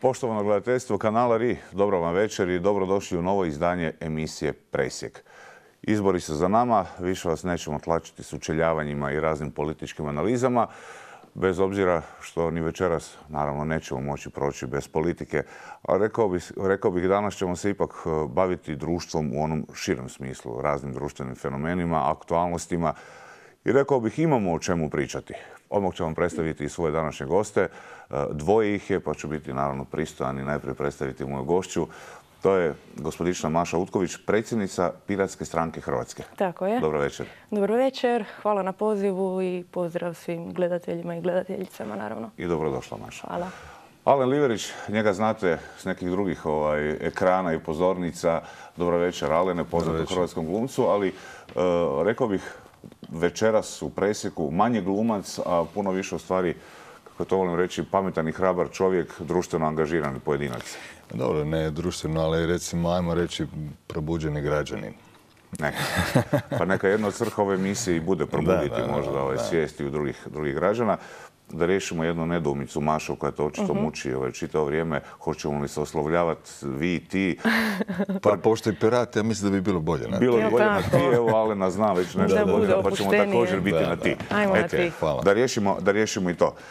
Poštovano gledateljstvo kanala RI, dobro vam večer i dobrodošli u novo izdanje emisije Presjek. Izbori su za nama, više vas nećemo tlačiti sučeljavanjima i raznim političkim analizama, bez obzira što ni večeras, naravno, nećemo moći proći bez politike. A rekao bih danas ćemo se ipak baviti društvom u onom širem smislu, raznim društvenim fenomenima, aktualnostima i rekao bih imamo o čemu pričati. Odmah ću vam predstaviti i svoje današnje goste. Dvoje ih je, pa ću biti naravno pristojan i najprije predstaviti moju gošću. To je gospodična Maša Utković, predsjednica Piratske stranke Hrvatske. Tako je. Dobro večer. Dobro večer, hvala na pozivu i pozdrav svim gledateljima i gledateljicama, naravno. I dobrodošla, Maša. Hvala. Alen Liverić, njega znate s nekih drugih ekrana i pozornica. Dobro večer, Alene, poznat u hrvatskom glumcu, ali rekao bih večeras u Presjeku manje glumac, a puno više u stvari, kako to volim reći, pametan i hrabar čovjek, društveno angažirani pojedinac. Dobro, ne društveno, ali recimo, ajmo reći, probuđeni građanin. Neka. Pa neka jedna od svrha ove emisije i bude probuditi možda svijesti u drugih građana. Da riješimo jednu nedoumicu, Mašu, koja to očito muči čitavo vrijeme. Hoćemo li se oslovljavati vi i ti? Pa pošto je pirat, ja mislim da bi bilo bolje na ti. Bilo bi bolje na ti, evo Alena zna već nešto bolje, pa ćemo također biti na ti. Ajmo na ti. Da riješimo i to.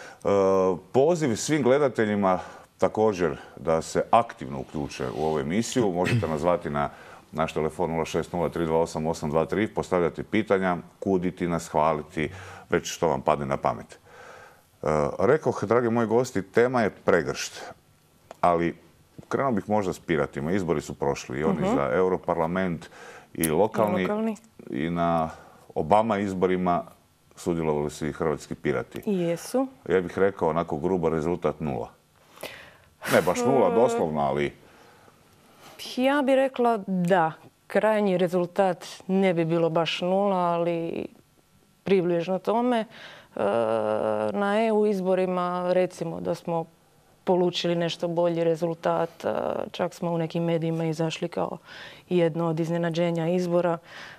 Poziv svim gledateljima također da se aktivno uključe u ovu emisiju. Možete nas zvati na naš telefon 060328883, postavljati pitanja, kuditi nas, hvaliti, već što vam padne na pamet. Rekoh, dragi moji gosti, tema je pregršt, ali krenuo bih možda s piratima. Izbori su prošli i oni za Europarlament i lokalni i na Obama izborima sudjelovali su i hrvatski pirati. I jesu. Ja bih rekao onako grubo rezultat 0. Ne baš 0 doslovno, ali... Ja bih rekla da. Krajnji rezultat ne bi bilo baš 0, ali približno tome. Na EU izborima recimo da smo polučili nešto bolji rezultat. Čak smo u nekim medijima izašli kao jedno od iznenađenja izbora.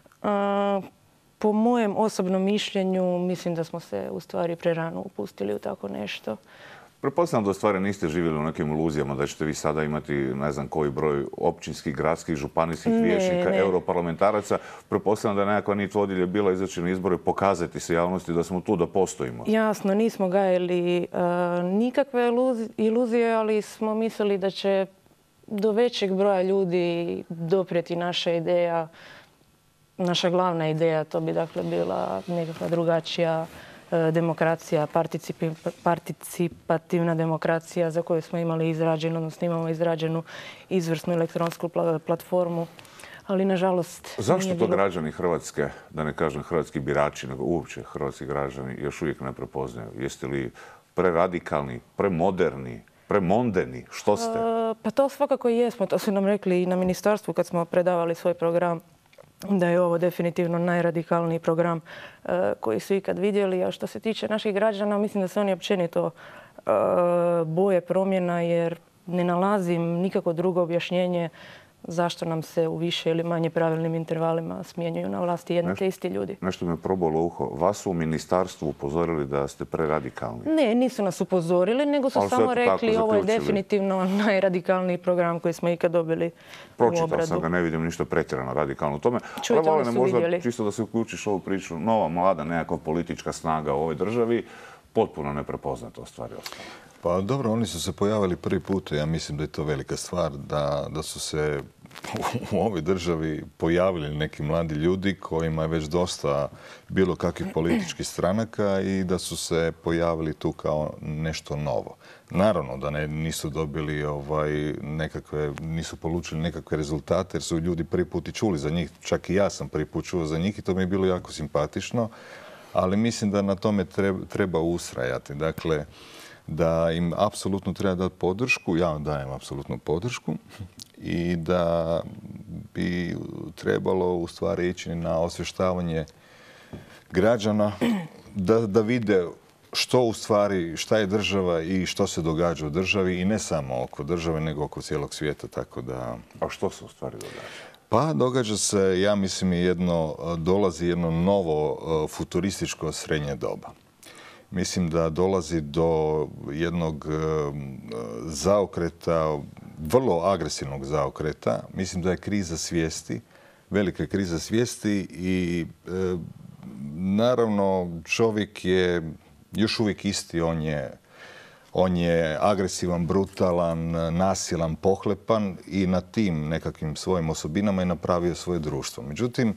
Po mojem osobnom mišljenju mislim da smo se u stvari prerano upustili u tako nešto. Pretpostavljam da u stvari niste živjeli u nekim iluzijama da ćete vi sada imati ne znam koji broj općinskih, gradskih, županijskih vijećnika, europarlamentaraca. Pretpostavljam da je nekakva nit vodilja bila izaći na izbore, pokazati se javnosti da smo tu, da postojimo. Jasno, nismo gajili nikakve iluzije, ali smo mislili da će do većeg broja ljudi doprijeti naša ideja, naša glavna ideja. To bi dakle bila nekakva drugačija demokracija, participativna demokracija za koju smo imali izrađenu, odnosno imamo izrađenu izvrsnu elektronsku platformu, ali nažalost Zašto to građani Hrvatske, da ne kažem hrvatski birači, nego uopće hrvatski građani još uvijek ne prepoznaju? Jeste li preradikalni, premoderni, premondeni? Što ste? Pa to svakako i jesmo. To su nam rekli i na ministarstvu kad smo predavali svoj program, da je ovo definitivno najradikalniji program koji su ikad vidjeli. A što se tiče naših građana, mislim da se oni općenito boje promjena jer ne nalazim nikako drugo objašnjenje zašto nam se u više ili manje pravilnim intervalima smjenjuju na vlasti jedni te isti ljudi. Nešto me probalo uho. Vas su u ministarstvu upozorili da ste preradikalni? Ne, nisu nas upozorili, nego su samo rekli ovo je definitivno najradikalniji program koji smo ikad dobili u obradu. Pročitao sam ga, ne vidim ništa pretjerano radikalno u tome. Čujte, oni su vidjeli. Čisto da se uključiš u ovu priču, nova, mlada, nekakva politička snaga u ovoj državi, potpuno neprepoznato stvari ostale. Pa dobro, oni su se pojavili prvi put, ja mislim da je to velika stvar, da su se u ovoj državi pojavili neki mladi ljudi kojima je već dosta bilo kakvih političkih stranaka i da su se pojavili tu kao nešto novo. Naravno da nisu dobili nisu polučili nekakve rezultate jer su ljudi prvi put i čuli za njih. Čak i ja sam prvi put čuo za njih i to mi je bilo jako simpatično. Ali mislim da na tome treba ustrajati. Dakle, da im apsolutno treba dati podršku, ja dajem apsolutnu podršku i da bi trebalo u stvari ići na osvještavanje građana da vide što u stvari, šta je država i što se događa u državi i ne samo oko države nego oko cijelog svijeta, tako da... A što se u stvari događa? Pa događa se, ja mislim, dolazi jedno novo futurističko srednje doba. Mislim da dolazi do jednog zaokreta, vrlo agresivnog zaokreta. Mislim da je kriza svijesti, velika kriza svijesti i naravno čovjek je još uvijek isti, on je agresivan, brutalan, nasilan, pohlepan i na tim nekakvim svojim osobinama je napravio svoje društvo. Međutim,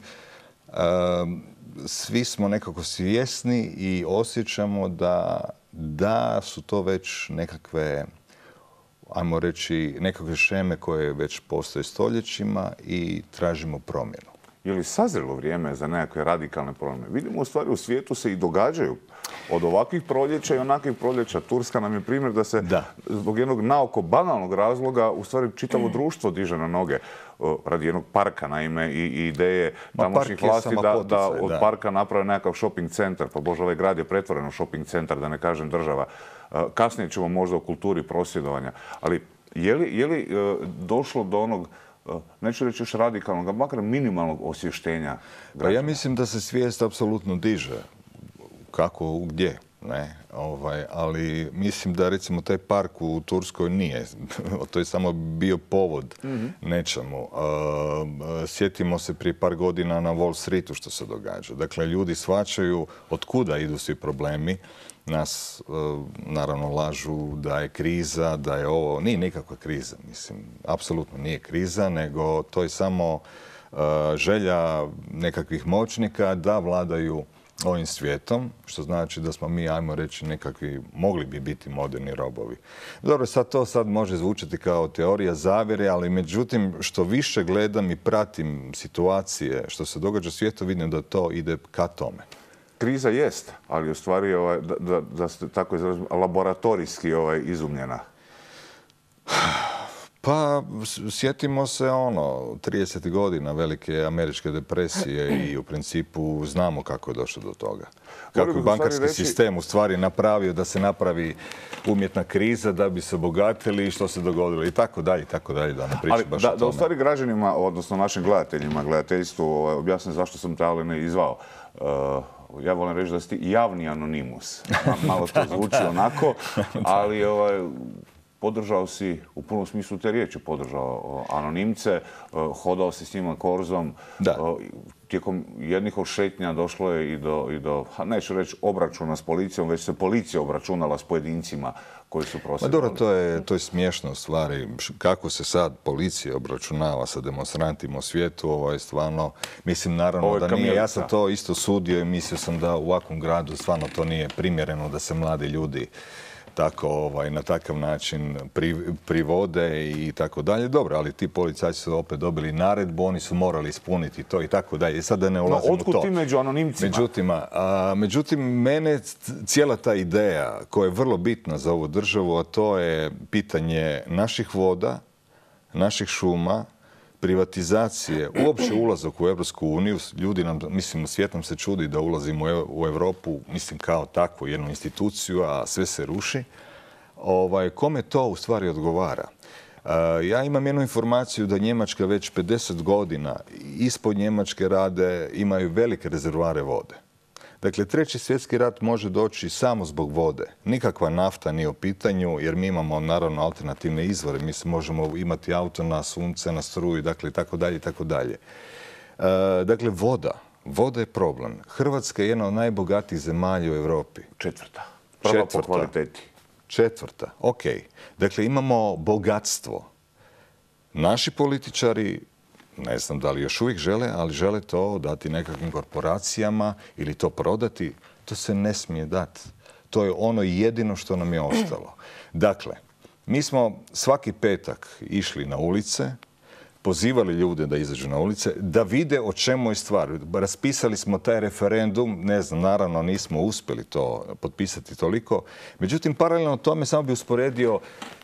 svi smo nekako svjesni i osjećamo da su to već nekakve, ajmo reći, nekakve šeme koje već postoje stoljećima i tražimo promjenu. Je li sazrelo vrijeme za nekakve radikalne promjene? Vidimo u stvari u svijetu se i događaju od ovakvih proljeća i onakvih proljeća. Turska nam je primjer da se zbog jednog naoko banalnog razloga u stvari čitavo društvo diže na noge radi jednog parka, naime, i ideje tamošnjih vlasti da od parka naprave nekakav shopping centar. Pa bože, ovaj grad je pretvoren u shopping centar, da ne kažem država. Kasnije ćemo možda o kulturi prosvjedovanja. Ali je li došlo do onog, neću reći još radikalnog, makar minimalnog osvještenja građana? Pa ja mislim da se svijest apsolutno diže. Kako, gdje? Ne, ali mislim da recimo taj park u Turskoj nije. To je samo bio povod nečemu. Sjetimo se prije par godina na Wall Streetu što se događa. Dakle, ljudi shvaćaju od kuda idu svi problemi. Nas naravno lažu da je kriza, da je ovo. Nije nikakva kriza, mislim. Apsolutno nije kriza, nego to je samo želja nekakvih moćnika da vladaju ovim svijetom, što znači da smo mi, ajmo reći, nekakvi, mogli bi biti moderni robovi. Dobro, to sad može zvučati kao teorija zavjere, ali međutim, što više gledam i pratim situacije što se događa u svijetu, vidim da to ide ka tome. Kriza jest, ali u stvari, da ste tako izrazili, laboratorijski izumljena. Pa, sjetimo se 30 godina velike američke depresije i u principu znamo kako je došlo do toga. Kako je bankarski sistem u stvari napravio da se napravi umjetna kriza da bi se obogatili i što se dogodilo i tako dalje, da ne pričam baš o tome. Da u stvari građanima, odnosno našim gledateljima, gledateljstvu objasnim zašto sam te Alene izvao. Ja volim reći da ste javni anonimus. Malo to zvuči onako, ali podržao si, u punom smislu te riječi, podržao anonimce, hodao si s njima korzom. Tijekom jednih od šetnja došlo je i do, neću reći obračuna s policijom, već se policija obračunala s pojedincima koji su prosvjedovali. Dobro, to je smiješno u stvari. Kako se sad policija obračunava sa demonstrantima u svijetu, stvarno, mislim naravno da nije. Ja sam to isto sudio i mislio sam da u ovakvom gradu stvarno to nije primjereno da se mladi ljudi tako na takav način privode i tako dalje. Dobro, ali ti policajci su opet dobili naredbu, oni su morali ispuniti to i tako dalje. Sad da ne ulazim u to. Otkud ti među anonimcima? Međutim, mene cijela ta ideja koja je vrlo bitna za ovu državu, a to je pitanje naših voda, naših šuma, privatizacije, uopće ulazak u Europsku uniju. Ljudi nam, mislim, svijet nam se čudi da ulazimo u Europu, mislim, kao takvu jednu instituciju, a sve se ruši. Kome to u stvari odgovara? Ja imam jednu informaciju da Njemačka već 50 godina ispod Njemačke imaju velike rezervoare vode. Dakle, Treći svjetski rat može doći samo zbog vode. Nikakva nafta nije u pitanju, jer mi imamo naravno alternativne izvore. Mi možemo imati auto na sunce, na struju, dakle, i tako dalje, i tako dalje. Dakle, voda. Voda je problem. Hrvatska je jedna od najbogatijih zemalja u Europi. Četvrta. Prva po kvaliteti. Četvrta, ok. Dakle, imamo bogatstvo. Naši političari, ne znam da li još uvijek žele, ali žele to dati nekakvim korporacijama ili to prodati. To se ne smije dati. To je ono jedino što nam je ostalo. Dakle, mi smo svaki petak išli na ulice, pozivali ljude da izađu na ulice, da vide o čemu je stvar. Raspisali smo taj referendum, ne znam, naravno nismo uspjeli to potpisati toliko. Međutim, paralelno tome samo bi usporedio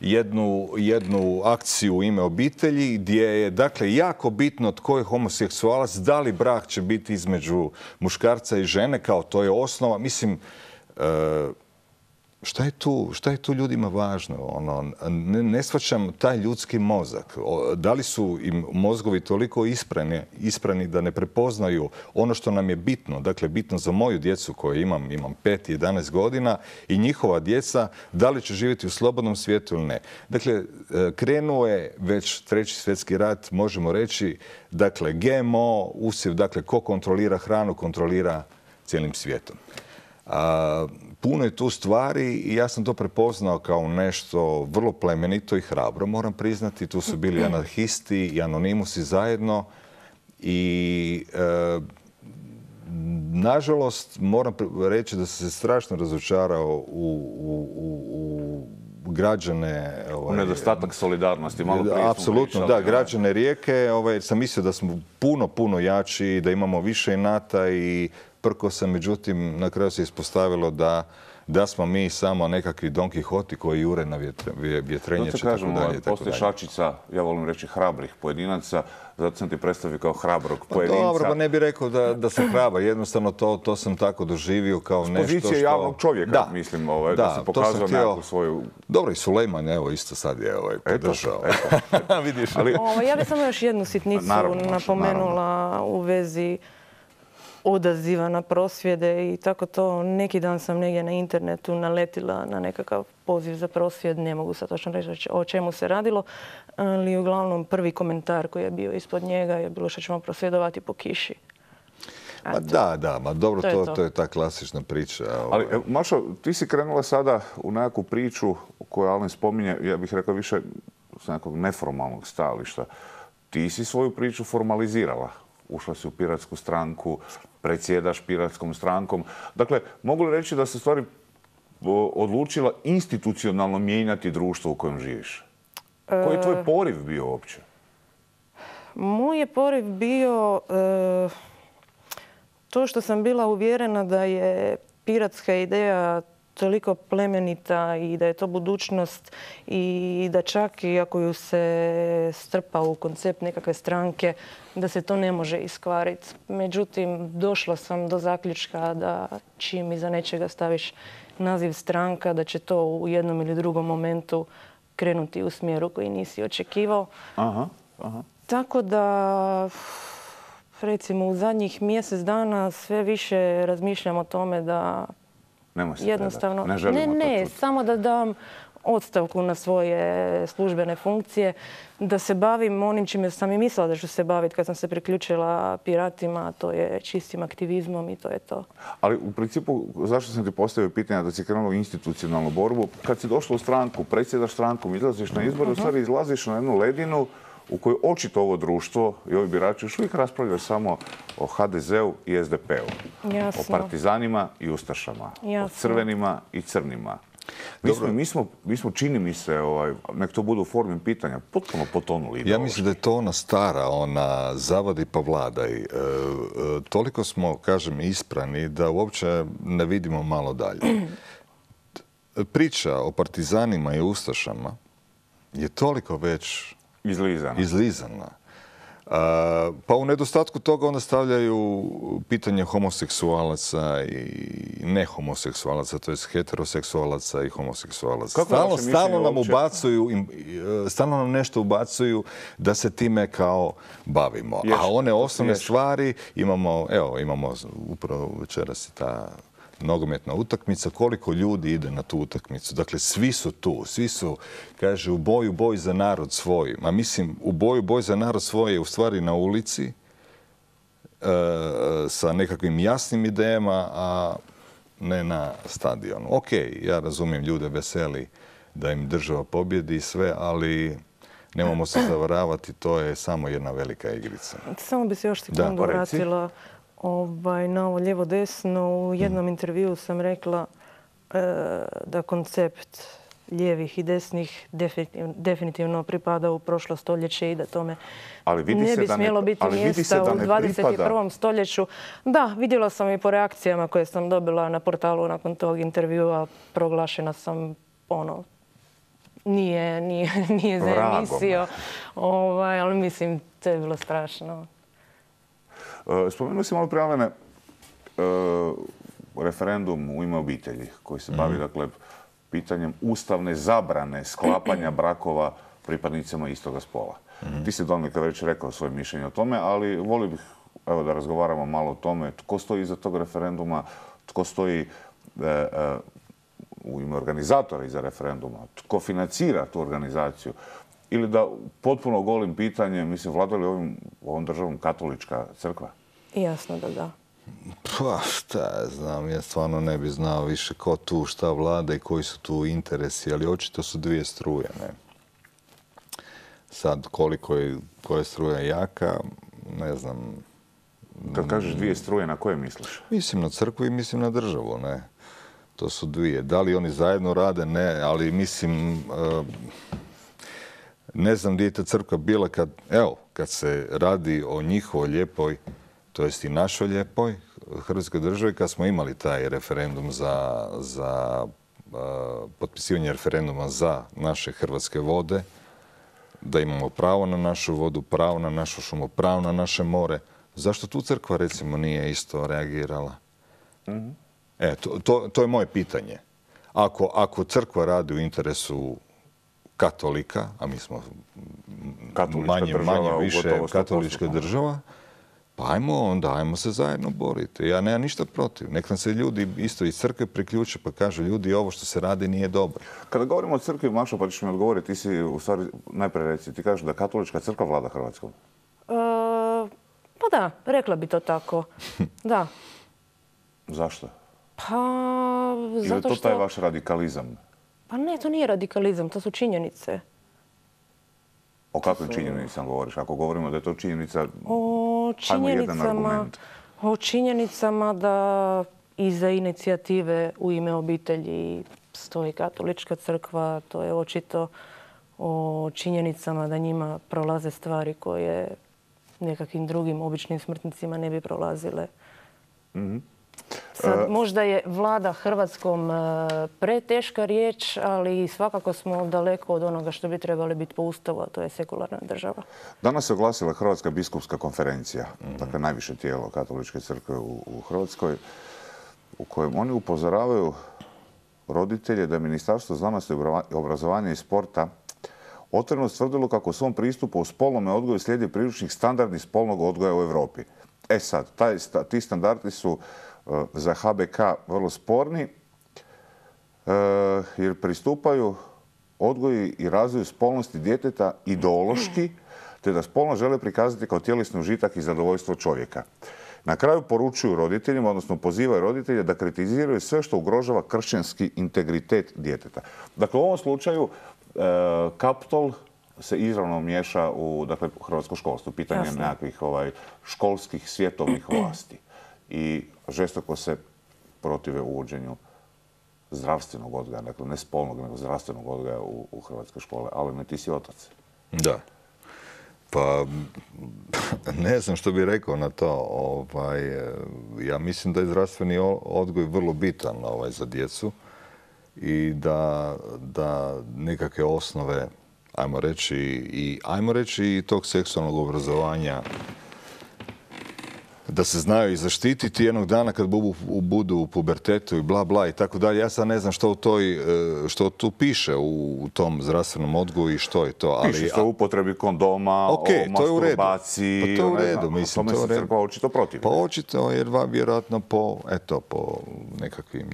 jednu akciju u ime obitelji gdje je, dakle, jako bitno tko je homoseksualac, da li brak će biti između muškarca i žene, kao to je osnova. Mislim, šta je tu ljudima važno? Ne shvaćam taj ljudski mozak. Da li su im mozgovi toliko isprani da ne prepoznaju ono što nam je bitno? Dakle, bitno za moju djecu koju imam 5 i 11 godina i njihova djeca, da li će živjeti u slobodnom svijetu ili ne. Dakle, krenuo je već 3. svjetski rat, možemo reći, dakle, GMO, usjev, dakle, ko kontrolira hranu, kontrolira cijelim svijetom. Puno je tu stvari i ja sam to prepoznao kao nešto vrlo plemenito i hrabro, moram priznati. Tu su bili anarhisti i anonimusi zajedno i nažalost moram reći da sam se strašno razočarao u građane... U nedostatak solidarnosti, malo prije smo apsolutno, pričali, da, građane Rijeke. Sam mislio da smo puno jači, da imamo više inata i prko sam, međutim, na kraju se ispostavilo da smo mi samo nekakvi Don Quixoti koji jure na vjetrenjače. Zato kažem, postoji šačica, ja volim reći hrabrih pojedinaca, zato sam ti predstavio kao hrabrog pojedinca. Dobro, pa ne bih rekao da sam hrabar, jednostavno to sam tako doživio kao nešto što... S pozicije javnog čovjeka, mislim, da si pokazao nekakvu svoju... Dobro, i Sulejman, evo, isto sad je podržao. Vidiš. Ja bih samo još jednu sitnicu napomenula u vezi odaziva na prosvjede i tako to. Neki dan sam negdje na internetu naletila na nekakav poziv za prosvjed. Ne mogu sad točno reći o čemu se radilo, ali uglavnom prvi komentar koji je bio ispod njega je bilo što ćemo prosvjedovati po kiši. Ma da, ma dobro, to je ta klasična priča. Ali, Mašo, ti si krenula sada u nekakvu priču koju Alen spominje, ja bih rekao više s nekog neformalnog stajališta. Ti si svoju priču formalizirala. Ušla si u Piratsku stranku, predsjedaš Piratskom strankom. Dakle, mogu li reći da se stvari odlučila institucionalno mijenjati društvo u kojem živiš? Koji je tvoj poriv bio uopće? Moj je poriv bio to što sam bila uvjerena da je piratska ideja toliko plemenita i da je to budućnost i da čak i ako ju se strpa u koncept nekakve stranke, da se to ne može iskvariti. Međutim, došla sam do zaključka da čim iza nečega staviš naziv stranka, da će to u jednom ili drugom momentu krenuti u smjeru koji nisi očekivao. Tako da, recimo, u zadnjih mjesec dana sve više razmišljam o tome da jednostavno, ne, samo da dam odstavku na svoje službene funkcije, da se bavim onim čime sam i mislila da ću se baviti kad sam se priključila piratima, to je čistim aktivizmom i to je to. Ali u principu, zašto sam ti postavio pitanje da si krenula u institucionalnu borbu? Kad si došla u stranku, predsjedaš strankom, izlaziš na izbor, u stvari izlaziš na jednu ledinu u kojoj očito ovo društvo i ovi birači još uvijek raspravljaju samo o HDZ-u i SDP-u. O partizanima i ustašama. O crvenima i crnima. Mi smo, čini mi se, nek to bude u formi pitanja, potpuno potonuli. Ja mislim da je to ona stara, ona zavadi pa vladaj. Toliko smo, kažem, isprani da uopće ne vidimo malo dalje. Priča o partizanima i ustašama je toliko već izlizana. Pa u nedostatku toga onda stavljaju pitanje homoseksualaca i nehomoseksualaca, to je heteroseksualaca i homoseksualaca. Stalno nam nešto ubacuju da se time kao bavimo. A one osnovne stvari imamo upravo večeras i ta nogometna utakmica, koliko ljudi ide na tu utakmicu. Dakle, svi su tu, svi su, kaže, u boj za narod svoj. Ma mislim, u boj za narod svoj je u stvari na ulici sa nekakvim jasnim idejama, a ne na stadionu. Ok, ja razumijem ljude veseli da im država pobjedi i sve, ali nemamo se zavaravati, to je samo jedna velika igrica. Samo bi se još sekundu vratila na ovo lijevo-desno. U jednom intervjuu sam rekla da koncept lijevih i desnih definitivno pripada u prošlo stoljeće i da tome ne bi smjelo biti mjesta u 21. stoljeću. Da, vidjela sam i po reakcijama koje sam dobila na portalu nakon tog intervjua. Proglašena sam nije za emisiju, ali mislim, to je bilo strašno. Spomenuo si malo prije, Alene, referendum u ime obitelji koji se bavi, dakle, pitanjem ustavne zabrane sklapanja brakova pripadnicima istoga spola. Ti si donekle već rekao svoje mišljenje o tome, ali volio bih da razgovaramo malo o tome tko stoji iza tog referenduma, tko stoji u ime organizatora iza referenduma, tko financira tu organizaciju. Ili da potpuno golim pitanjem, mislim, vlada li ovom državom katolička crkva? Jasno da da. Pa šta ja znam, ja stvarno ne bi znao više ko tu šta vlada i koji su tu interesi, ali očito su dvije struje, ne. Sad koliko je koja struja jaka, ne znam. Kad kažeš dvije struje, na koje misliš? Mislim na crkvu i mislim na državu, ne. To su dvije. Da li oni zajedno rade? Ne, ali mislim, ne znam gdje je ta crkva bila kad se radi o njihovoj lijepoj, to jest i našoj lijepoj Hrvatskoj državi, kad smo imali taj referendum za potpisivanje referenduma za naše hrvatske vode, da imamo pravo na našu vodu, pravo na našu šumu, pravo na naše more. Zašto tu crkva, recimo, nije isto reagirala? To je moje pitanje. Ako crkva radi u interesu katolika, a mi smo manje više katolička država, pa ajmo se zajedno boriti. Ja nemam ništa protiv. Nek nam se ljudi isto iz crkve priključe pa kažu ljudi ovo što se radi nije dobro. Kada govorimo o crkvi, Mašo, pa ćeš mi odgovoriti, ti si u stvari najprije reci, ti kažeš da katolička crkva vlada Hrvatskom? Pa da, rekla bi to tako. Da. Zašto? Pa zato što... Ili je to taj vaš radikalizam? Pa ne, to nije radikalizam, to su činjenice. O kakvim činjenicama govoriš? Ako govorimo da je to činjenica, ajmo jedan argument. O činjenicama da iza inicijative U ime obitelji stoji katolička crkva, to je očito o činjenicama da njima prolaze stvari koje nekakvim drugim običnim smrtnicima ne bi prolazile. Sad, možda je vlada Hrvatskom preteška riječ, ali svakako smo daleko od onoga što bi trebali biti po Ustavu, a to je sekularna država. Danas se oglasila Hrvatska biskupska konferencija, dakle najviše tijelo katoličke crkve u Hrvatskoj, u kojem oni upozoravaju roditelje da je Ministarstvo znanosti, obrazovanja i sporta otvoreno stvrdilo kako u svom pristupu u spolnome odgoju slijedi priručnik standardni spolnog odgoja u Europi. Sad, ti standardi su za HBK vrlo sporni jer pristupaju odgoju i razvoju spolnosti djeteta ideološki, te da spolno žele prikazati kao tjelesni užitak i zadovoljstvo čovjeka. Na kraju poručuju roditeljima, odnosno pozivaju roditelje da kritiziraju sve što ugrožava kršćanski integritet djeteta. Dakle, u ovom slučaju Kaptol se izravno miješa u hrvatsko školstvo, pitanje nekakvih školskih svjetovnih vlasti. I žestoko se protive uvođenju zdravstvenog odgoja, dakle ne spolnog, nego zdravstvenog odgoja u hrvatske škole. Ali ti si otac. Da. Pa ne znam što bih rekao na to. Ja mislim da je zdravstveni odgoj vrlo bitan za djecu i da nekakve osnove, ajmo reći i tog seksualnog obrazovanja, da se znaju i zaštititi jednog dana kad budu u pubertetu i bla bla i tako dalje. Ja sad ne znam što tu piše u tom zdravstvenom odgoju i što je to. Piše se o upotrebi kondoma, o masturbaciji. Pa to je u redu, mislim. To se crkva očito protiv. Pa očito, jer vjerojatno po nekakvim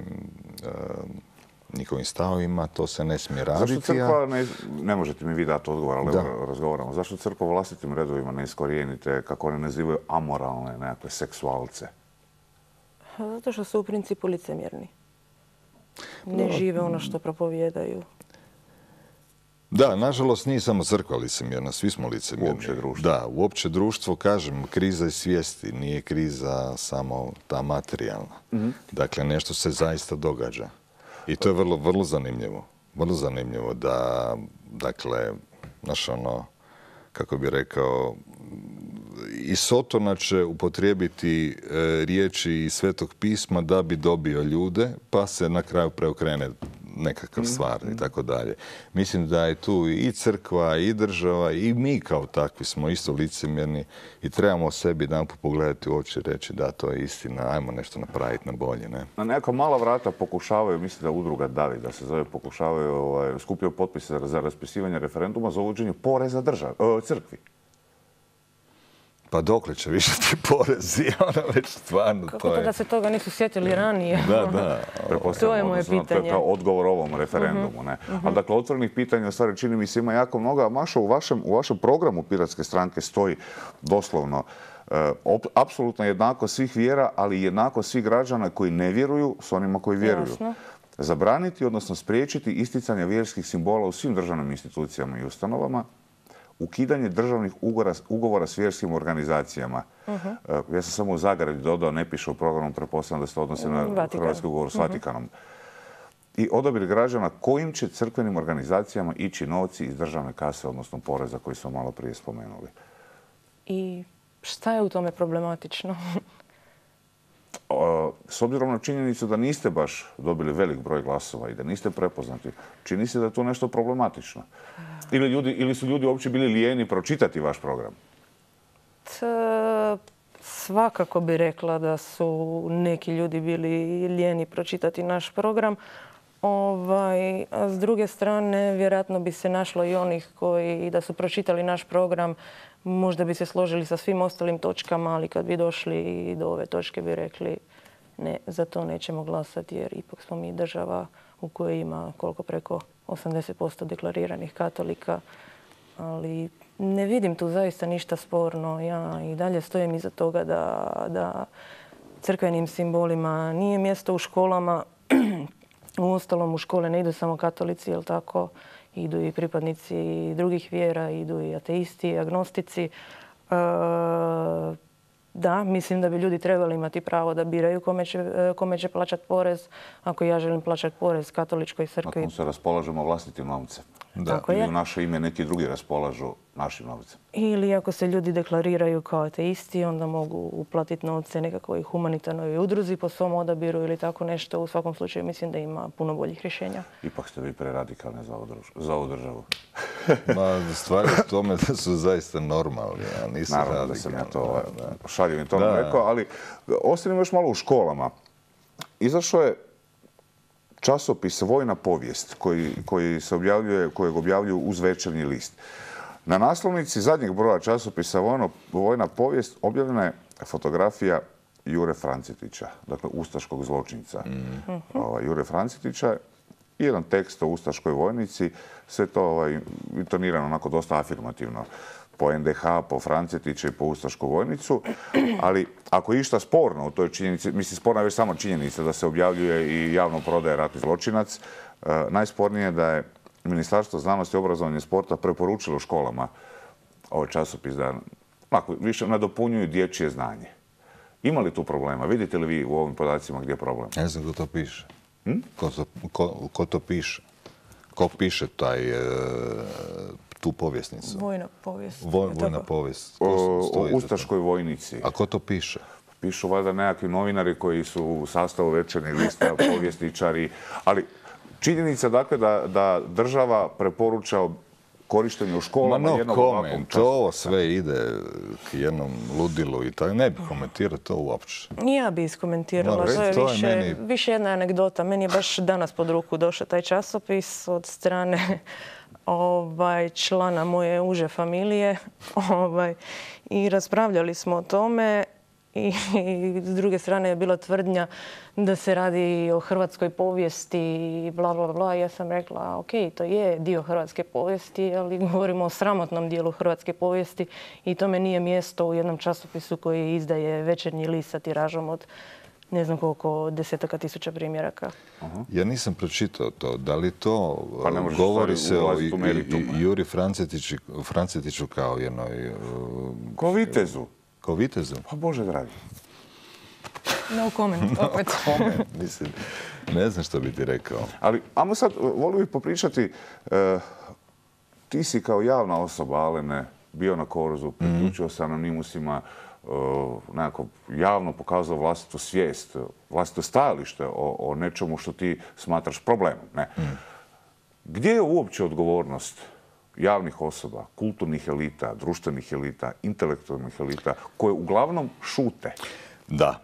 njihovim stavovima to se ne smije raditi. Zašto crkva, ne možete mi vi dati odgovor, ali razgovaramo, zašto crkva vlastitim redovima ne iskorijenite, kako oni nazivaju, amoralne nekakve seksualce? Zato što su u principu licemjerni. Ne žive ono što propovijedaju. Da, nažalost nije samo crkva licemjerna, svi smo licemjerni. Uopće društvo. Da, uopće društvo, kažem, kriza je svijesti, nije kriza samo ta materijalna. Dakle, nešto se zaista događa. I to je vrlo zanimljivo. Vrlo zanimljivo da, dakle, kako bi rekao, i Sotona će upotrijebiti riječi iz Svetog pisma da bi dobio ljude, pa se na kraju preokrene nekakav stvar i tako dalje. Mislim da je tu i crkva, i država, i mi kao takvi smo isto licemjerni i trebamo sebi jedanput pogledati u oči i reći da, to je istina, ajmo nešto napraviti na bolje. Ne? Na neka mala vrata pokušavaju, mislim da udruga Davi, da se zove, pokušavaju, skupljaju potpise za raspisivanje referenduma za uvođenje poreza crkvi. Pa dokle će više ti porezi, ona već stvarno Kako to to je... da se toga nisu sjetili ranije? Da. To je moje pitanje. To je kao odgovor ovom referendumu. Ne? Ali dakle, otvorenih pitanja, u stvari čini mi se ima jako mnogo. A Mašo, u vašem programu Piratske stranke stoji doslovno apsolutno jednako svih vjera, ali i jednako svih građana koji ne vjeruju s onima koji vjeruju. Jasno. Zabraniti, odnosno spriječiti isticanje vjerskih simbola u svim državnim institucijama i ustanovama, ukidanje državnih ugovora s vjerskim organizacijama. Ja sam samo u zagradi dodao, ne piše u programu, pretpostavljam da se to odnosi na Vatikan. hrvatski ugovor s Vatikanom. I odabir građana kojim će crkvenim organizacijama ići novci iz državne kase, odnosno poreza koji smo malo prije spomenuli. I šta je u tome problematično? S obzirom na činjenicu da niste baš dobili velik broj glasova i da niste prepoznati, čini se da je tu nešto problematično. Ili su ljudi uopće bili lijeni pročitati vaš program? Svakako bi rekla da su neki ljudi bili lijeni pročitati naš program. A s druge strane, vjerojatno bi se našlo i onih koji da su pročitali naš program, možda bi se složili sa svim ostalim točkama, ali kad bi došli do ove točke bi rekli ne, za to nećemo glasati jer ipak smo mi država u kojoj ima koliko preko 80% deklariranih katolika. Ali ne vidim tu zaista ništa sporno. Ja i dalje stojim iza toga da crkvenim simbolima nije mjesto u školama. Uostalom u škole ne idu samo katolici, jel tako? Idu i pripadnici drugih vjera, idu i ateisti, i agnostici. Da, mislim da bi ljudi trebali imati pravo da biraju kome će plaćati porez. Ako ja želim plaćati porez katoličkoj crkvi. Ako se raspolažemo vlastitim novcem. Tako Ili je. u naše ime neki drugi raspolažu našim novcem. Ili ako se ljudi deklariraju kao ateisti, onda mogu uplatiti novce nekakvoj humanitarnoj udruzi po svom odabiru ili tako nešto. U svakom slučaju mislim da ima puno boljih rješenja. Ipak ste vi preradikalni za ovu državu. Ma, stvar je u tome da su zaista normalni, a nisu Naravno radikalni. da sam ja to šaljivim tonom rekao, ali ostanimo još malo u školama. Izašao je časopis Vojna povijest kojeg objavljuju uz Večernji list. Na naslovnici zadnjeg broja časopisa Vojna povijest objavljena je fotografija Jure Francetića, dakle ustaškog zločinca. Jure Francetića i jedan tekst o ustaškoj vojnici, sve to intonirano onako dosta afirmativno po NDH, po Francetića i po ustašku vojnicu. Ali ako je išta sporno u toj činjenici, mislim sporna je već samo činjenica da se objavljuje i javno prodaje ratni zločinac, najspornije je da je Ministarstvo znanosti, obrazovanja i sporta preporučilo školama ovaj časopis da više nadopunjuju dječje znanje. Ima li tu problema? Vidite li vi u ovim podacima gdje je problem? Ne znam ko to piše. Ko to piše? Ko piše tu povjesnicu? Vojna povijest. Vojna povijest. O ustaškoj vojnici. A ko to piše? Pišu valjda nekakvi novinari koji su u sastavu Večernjeg lista, povjesničari. Ali činjenica dakle da država preporuča korištenje u školama jednog ovakvom času. To sve ide k jednom ludilu i tako. Ne bih komentirao to uopće. Ja bi iskomentirala. To je više jedna anegdota. Meni je baš danas pod ruku došao taj časopis od strane člana moje uže familije. I raspravljali smo o tome. I s druge strane je bila tvrdnja da se radi o hrvatskoj povijesti i bla, bla, bla. Ja sam rekla, ok, to je dio hrvatske povijesti, ali govorimo o sramotnom dijelu hrvatske povijesti i tome nije mjesto u jednom časopisu koji izdaje Večernji list sa tiražom od ne znam koliko desetaka tisuća primjeraka. Ja nisam pročitao to. Da li to govori se o Juri Francetiću kao jednoj... Ko vitezu. Ko vitezu? Pa Bože dragi. No comment, opet. Mislim, ne znam što bi ti rekao. Ali, ajmo sad, volio bih popričati, ti si kao javna osoba, Alene, bio na Korzu, priključio se anonimusima, nekako javno pokazao vlastitu svijest, vlastito stajalište o nečemu što ti smatraš problemom. Ne? Gdje je uopće odgovornost javnih osoba, kulturnih elita, društvenih elita, intelektualnih elita, koje uglavnom šute? Da,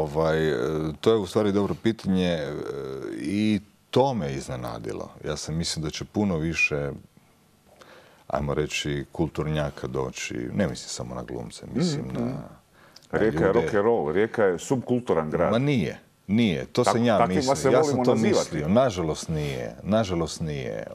to je u stvari dobro pitanje i to me iznenadilo. Ja sam mislim da će puno više, ajmo reći, kulturnjaka doći, ne mislim samo na glumce, mislim na Rijeka je rock and roll, Rijeka je subkulturan grad. Ma nije, to sam ja mislio. Ja sam to mislio, nažalost nije.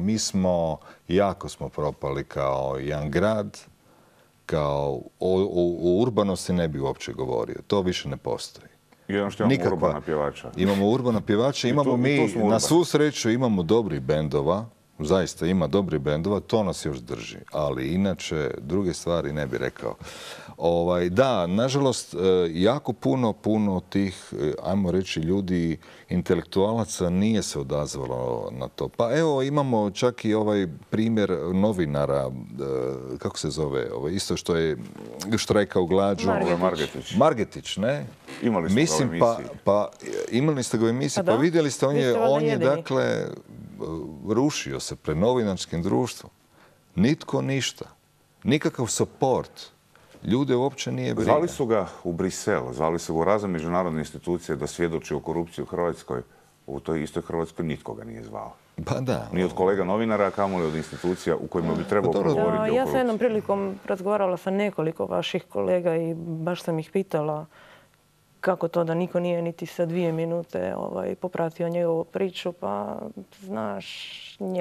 Jako smo propali kao jedan grad, kao o urbanosti ne bi uopće govorio. To više ne postoji. Jedno što imamo urbana pjevača. Imamo urbana pjevača, imamo mi, na svu sreću imamo dobrih bendova, zaista ima dobrih bendova, to nas još drži. Ali inače, druge stvari ne bi rekao. Da, nažalost, jako puno tih, ajmo reći, ljudi, intelektualaca nije se odazvalo na to. Pa evo, imamo čak i ovaj primjer novinara, kako se zove, isto što je štrajkao glađu. Margetić, ne? Imali ste ga u emisiji. Imali ste ga u emisiji, pa vidjeli ste, on je dakle, rušio se pred novinarskim društvom. Nitko ništa. Nikakav support. Ljude uopće nije briga. Zvali su ga u Brisel, zvali su ga u razne međunarodne institucije da svjedoči o korupciji u Hrvatskoj. U toj istoj Hrvatskoj nitko ga nije zvao. Pa da. Ni od kolega novinara, kamoli od institucija u kojima bi trebao progovoriti o korupciji. Ja sam jednom prilikom razgovarala sa nekoliko vaših kolega i baš sam ih pitala kako to da niko nije niti sa 2 minute popratio njegovu priču, pa znaš,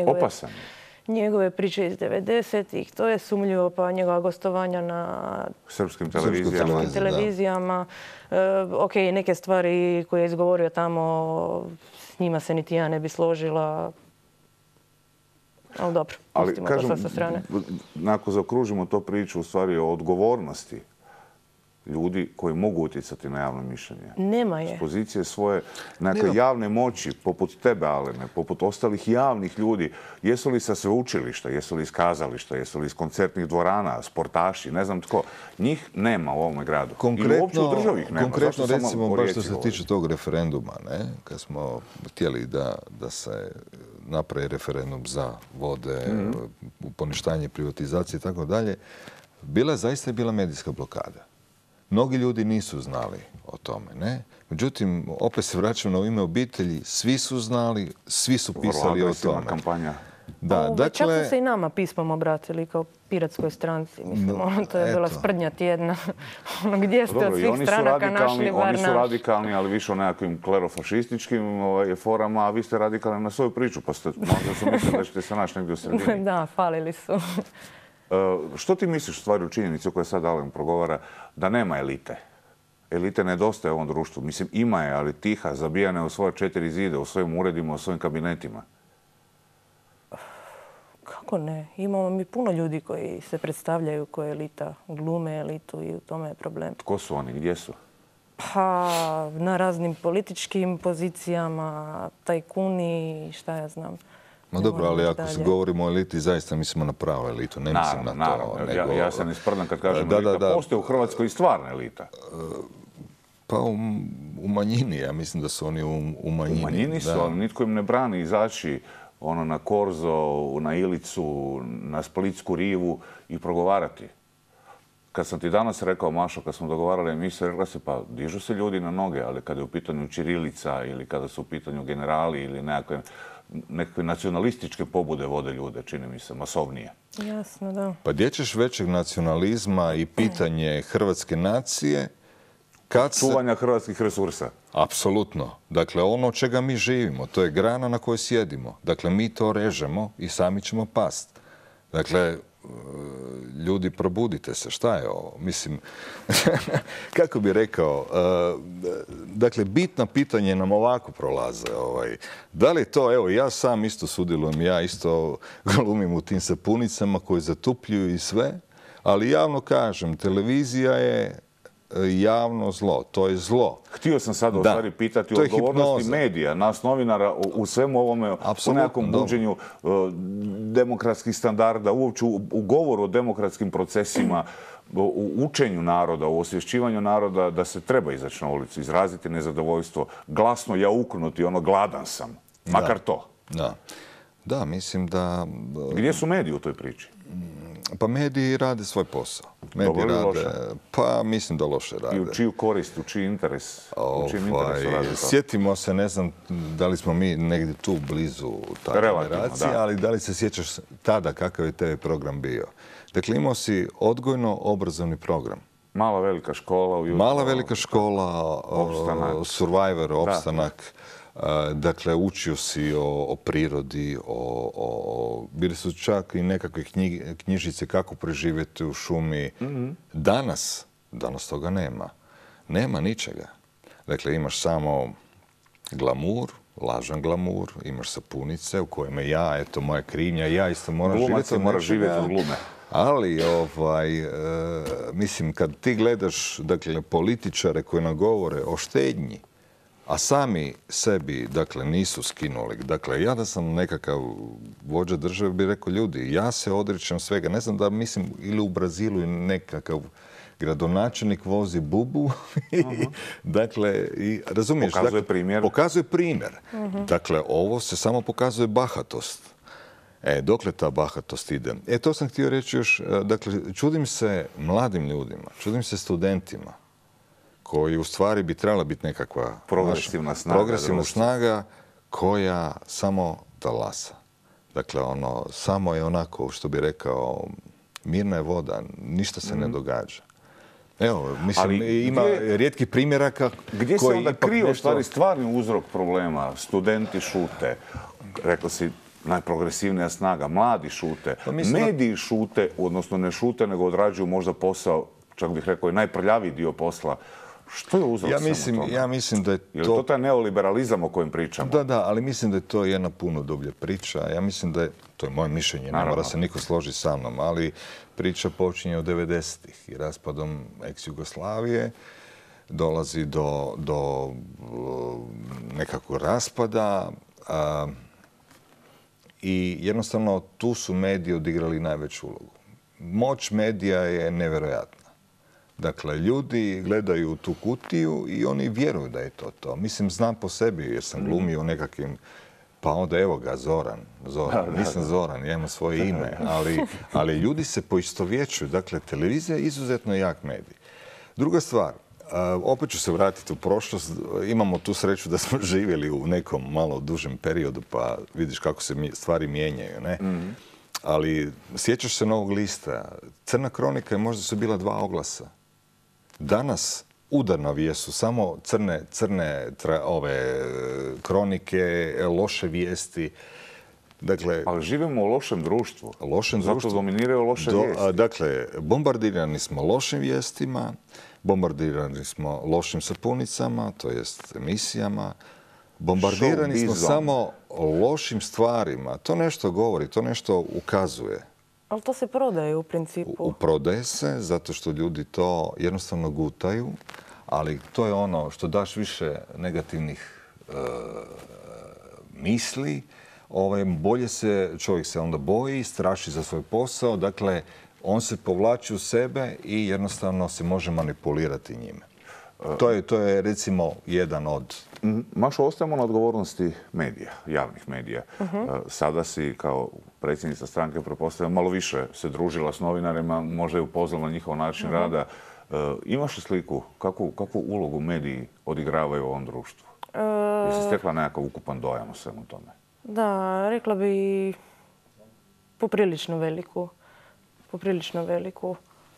njegove priče iz 90-ih, to je sumnjivo, pa njegova gostovanja na srpskim televizijama. Ok, neke stvari koje je izgovorio tamo, s njima se niti ja ne bi složila. Ali dobro, pustimo to sad sa strane. Ako zaokružimo to priču u stvari o odgovornosti ljudi koji mogu utjecati na javno mišljenje. Nema je. S pozicije svoje javne moći, poput tebe, Alene, poput ostalih javnih ljudi, jesu li sa sveučilišta, jesu li iz kazališta, jesu li iz koncertnih dvorana, sportaši, ne znam tko, njih nema u ovome gradu. I uopće u državi ih nema. Konkretno, recimo, baš što se tiče tog referenduma, kad smo htjeli da se napravi referendum za vode, poništanje privatizacije i tako dalje, zaista je bila medijska blokada. Mnogi ljudi nisu znali o tome, ne? Međutim, opet se vraćam na U ime obitelji, svi su znali, svi su pisali o tome. Kampanja. Čak su se i nama pismom obratili kao Piratskoj stranci. Mislim, to je bila sprdnja tjedna. Gdje ste od svih stranaka našli bar naš? Oni su radikalni, ali više o nekakvim klerofašističkim forama, a vi ste radikalni na svoju priču, pa možda su mislili da ćete se naći negdje u sredini. Da, falili su. Što ti misliš u stvari u činjenici o kojoj sad Alen progovara, da nema elite? Elite nedostaje u ovom društvu. Mislim, ima je, ali tiha, zabijane u svoje 4 zide, u svojim uredima, u svojim kabinetima. Kako ne? Imamo mi puno ljudi koji se predstavljaju kao elita, glume elitu i u tome je problem. Tko su oni? Gdje su? Pa na raznim političkim pozicijama, tajkuni, šta ja znam. Ma dobro, ali ako se govorimo o eliti, zaista mislimo na pravu elitu, ne mislim na to. Naravno, ja se ne sprdam kad kažem elita. Postoje u Hrvatskoj i stvarna elita. Pa u manjini, ja mislim da su oni u manjini. U manjini su, ali nitko im ne brani izaći na Korzo, na Ilicu, na Splitsku rivu i progovarati. Kad sam ti danas rekao, Mašo, kad smo dogovarali emisiju, rekla se pa dižu se ljudi na noge, ali kada je u pitanju ćirilica ili kada su u pitanju generali ili nekakve nacionalističke pobude vode ljude, čini mi se, masovnije. Jasno, da. Pa gdje ćeš većeg nacionalizma i pitanje hrvatske nacije čuvanja hrvatskih resursa? Apsolutno. Dakle, ono od čega mi živimo, to je grana na kojoj sjedimo. Dakle, mi to režemo i sami ćemo past. Dakle, ljudi, probudite se. Šta je ovo? Mislim, kako bi rekao, dakle, bitna pitanja nam ovako prolaze. Da li je to, evo, ja sam isto sudjelujem, ja isto glumim u tim sapunicama koji zatupljuju i sve, ali javno kažem, televizija je javno zlo. To je zlo. Htio sam sada u stvari pitati o odgovornosti medija, nas novinara u svemu ovome, u nekakvom buđenju demokratskih standarda, uopće u govoru o demokratskim procesima, u učenju naroda, u osvješćivanju naroda da se treba izaći na ulicu, izraziti nezadovoljstvo, glasno jauknuti, gladan sam, makar to. Da, mislim da... Gdje su mediji u toj priči? Pa mediji rade svoj posao. Dobro ili loše? Pa mislim da loše rade. I u čiju korist, u čiji interes? U čijim interesu rade to? Sjetimo se, ne znam da li smo mi negdje tu blizu ta generacija, ali da li se sjećaš tada kakav je TV program bio? Dakle, imao si odgojno-obrazovni program. Mala velika škola. Mala velika škola, Survivor, opstanak. Dakle, učio si o prirodi, bili su čak i nekakve knjižice kako preživjeti u šumi. Danas toga nema. Nema ničega. Dakle, imaš samo glamur, lažan glamur, imaš sapunice u kojima moja krivnja, ja isto moram živjeti. Moraš živjeti od glume. Ali, mislim, kad ti gledaš, dakle, političare koji nam govore o štednji, a sami sebi, dakle, nisu skinuli. Dakle, ja da sam nekakav vođa države bi rekao, ljudi, ja se odričem svega. Ne znam da mislim, ili u Brazilu nekakav gradonačelnik vozi bubu. Dakle, razumiješ? Pokazuje primjer. Pokazuje primjer. Dakle, ovo se samo pokazuje bahatost. Dokle ta bahatost ide? To sam htio reći još. Dakle, čudim se mladim ljudima, čudim se studentima, koji u stvari bi trebala biti nekakva progresivna snaga koja samo talasa. Dakle, samo je onako, što bi rekao, mirna je voda, ništa se ne događa. Evo, mislim, ima rijetkih primjeraka gdje se onda krije stvarni uzrok problema? Studenti šute, rekao si, najprogresivnija snaga, mladi šute, mediji šute, odnosno ne šute, nego odrađuju možda posao, čak bih rekao i najprljaviji dio posla. Što je uzrok svemu tome? Ja mislim da je to... Je li to taj neoliberalizam o kojem pričamo? Da, ali mislim da je to jedna puno dublja priča. Ja mislim da je, to je moje mišljenje, ne mora se niko složiti sa mnom, ali priča počinje od 90-ih i raspadom ex-Jugoslavije dolazi do nekakvog raspada i jednostavno tu su mediji odigrali najveću ulogu. Moć medija je nevjerojatna. Dakle, ljudi gledaju tu kutiju i oni vjeruju da je to. Mislim, znam po sebi jer sam glumio u nekakvim, pa onda evo ga, Zoran. Nisam Zoran, ja imam svoje ime, ali ljudi se poistovjećuju. Dakle, televizija je izuzetno jak medij. Druga stvar, opet ću se vratiti u prošlost. Imamo tu sreću da smo živjeli u nekom malo dužem periodu, pa vidiš kako se stvari mijenjaju, ne? Ali sjećaš se Novog lista. Crna kronika možda su bila 2 oglasa. Danas udar na vijesu samo crne kronike, loše vijesti. Dakle, ali živimo u lošem društvu. Zato dominiraju loše vijesti. Dakle, bombardirani smo lošim vijestima, bombardirani smo lošim sapunicama, to jest emisijama. Bombardirani smo samo lošim stvarima. To nešto govori, to nešto ukazuje. Ali to se prodaje u principu. Prodaje se zato što ljudi to jednostavno gutaju, ali to je ono što daš više negativnih misli, bolje se, čovjek se onda boji, straši za svoj posao, dakle on se povlači u sebe i jednostavno se može manipulirati njime. To je recimo jedan od... Mašo, ostajemo na odgovornosti medija, javnih medija. Sada si kao predsjednica stranke, pretpostavljam, malo više se družila s novinarima, možda je upoznala njihov način rada. Imaš li sliku kakvu ulogu mediji odigravaju u ovom društvu? Jesi stekla nekakav ukupan dojam o svemu tome? Da, rekla bi poprilično veliku. Poprilično veliku.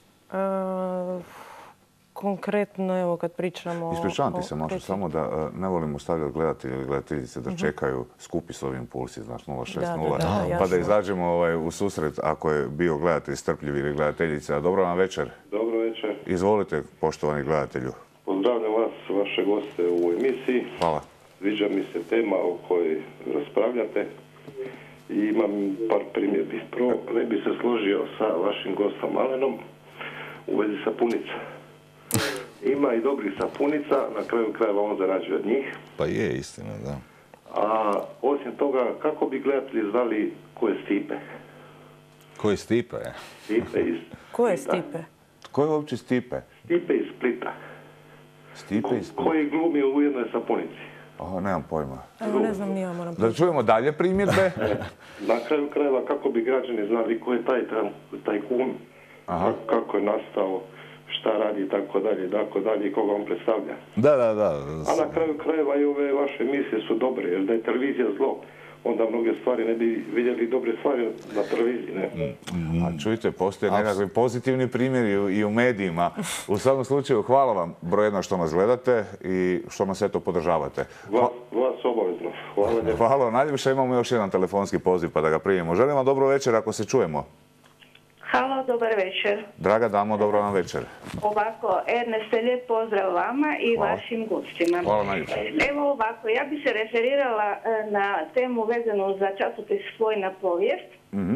Konkretno, evo kad pričamo... Ispričavam ti se, Mašo, samo da ne volim ostavljati gledatelje ili gledateljice da čekaju skupi s ovim pulsi, znaš, 060, pa da izađemo u susret ako je bio gledatelj strpljiv ili gledateljica. Dobro vam večer. Dobro večer. Izvolite, poštovani gledatelju. Pozdravljam vas, vaše goste u emisiji. Hvala. Sviđa mi se tema o kojoj raspravljate i imam par primjedbi. Prvo, ne bi se složio sa vašim gostom Alenom u vezi sapunica. Ima i dobrih sapunica, na kraju krajeva on zarađuje od njih. Pa je istina, da. A osim toga, kako bi gledatelji znali ko je Stipe? Ko je Stipe? Stipe iz Ko je Splita. Stipe? Ko je uopće Stipe? Stipe iz Splita. Stipe iz Splita. Koji glumi u jednoj sapunici. Aha, nemam pojma. Evo, ne znam, ni ja moram Da čujemo dalje primjedbe. Na kraju krajeva, kako bi građani znali ko je taj tajkun, kako je nastao, šta radi i tako dalje, i koga on predstavlja. Da. A na kraju krajeva i ove vaše emisije su dobre, jer da je televizija zlo, onda mnoge stvari ne bi vidjeli dobre stvari na televiziji, ne? A čujte, postoje nekakvi pozitivni primjeri i u medijima. U svakom slučaju, hvala vam broj jedno što nas gledate i što nas eto podržavate. Vas obavezno. Hvala lijepo. Hvala vam najljepše, imamo još jedan telefonski poziv pa da ga primimo. Želim vam dobro večer ako se čujemo. Halo, dobar večer. Draga damo, dobro vam večer. Ovako, Erneste, lijep pozdrav vama i vašim gostima. Hvala najljepše. Evo ovako, ja bi se referirala na temu vezanu za časopis Vojna povijest,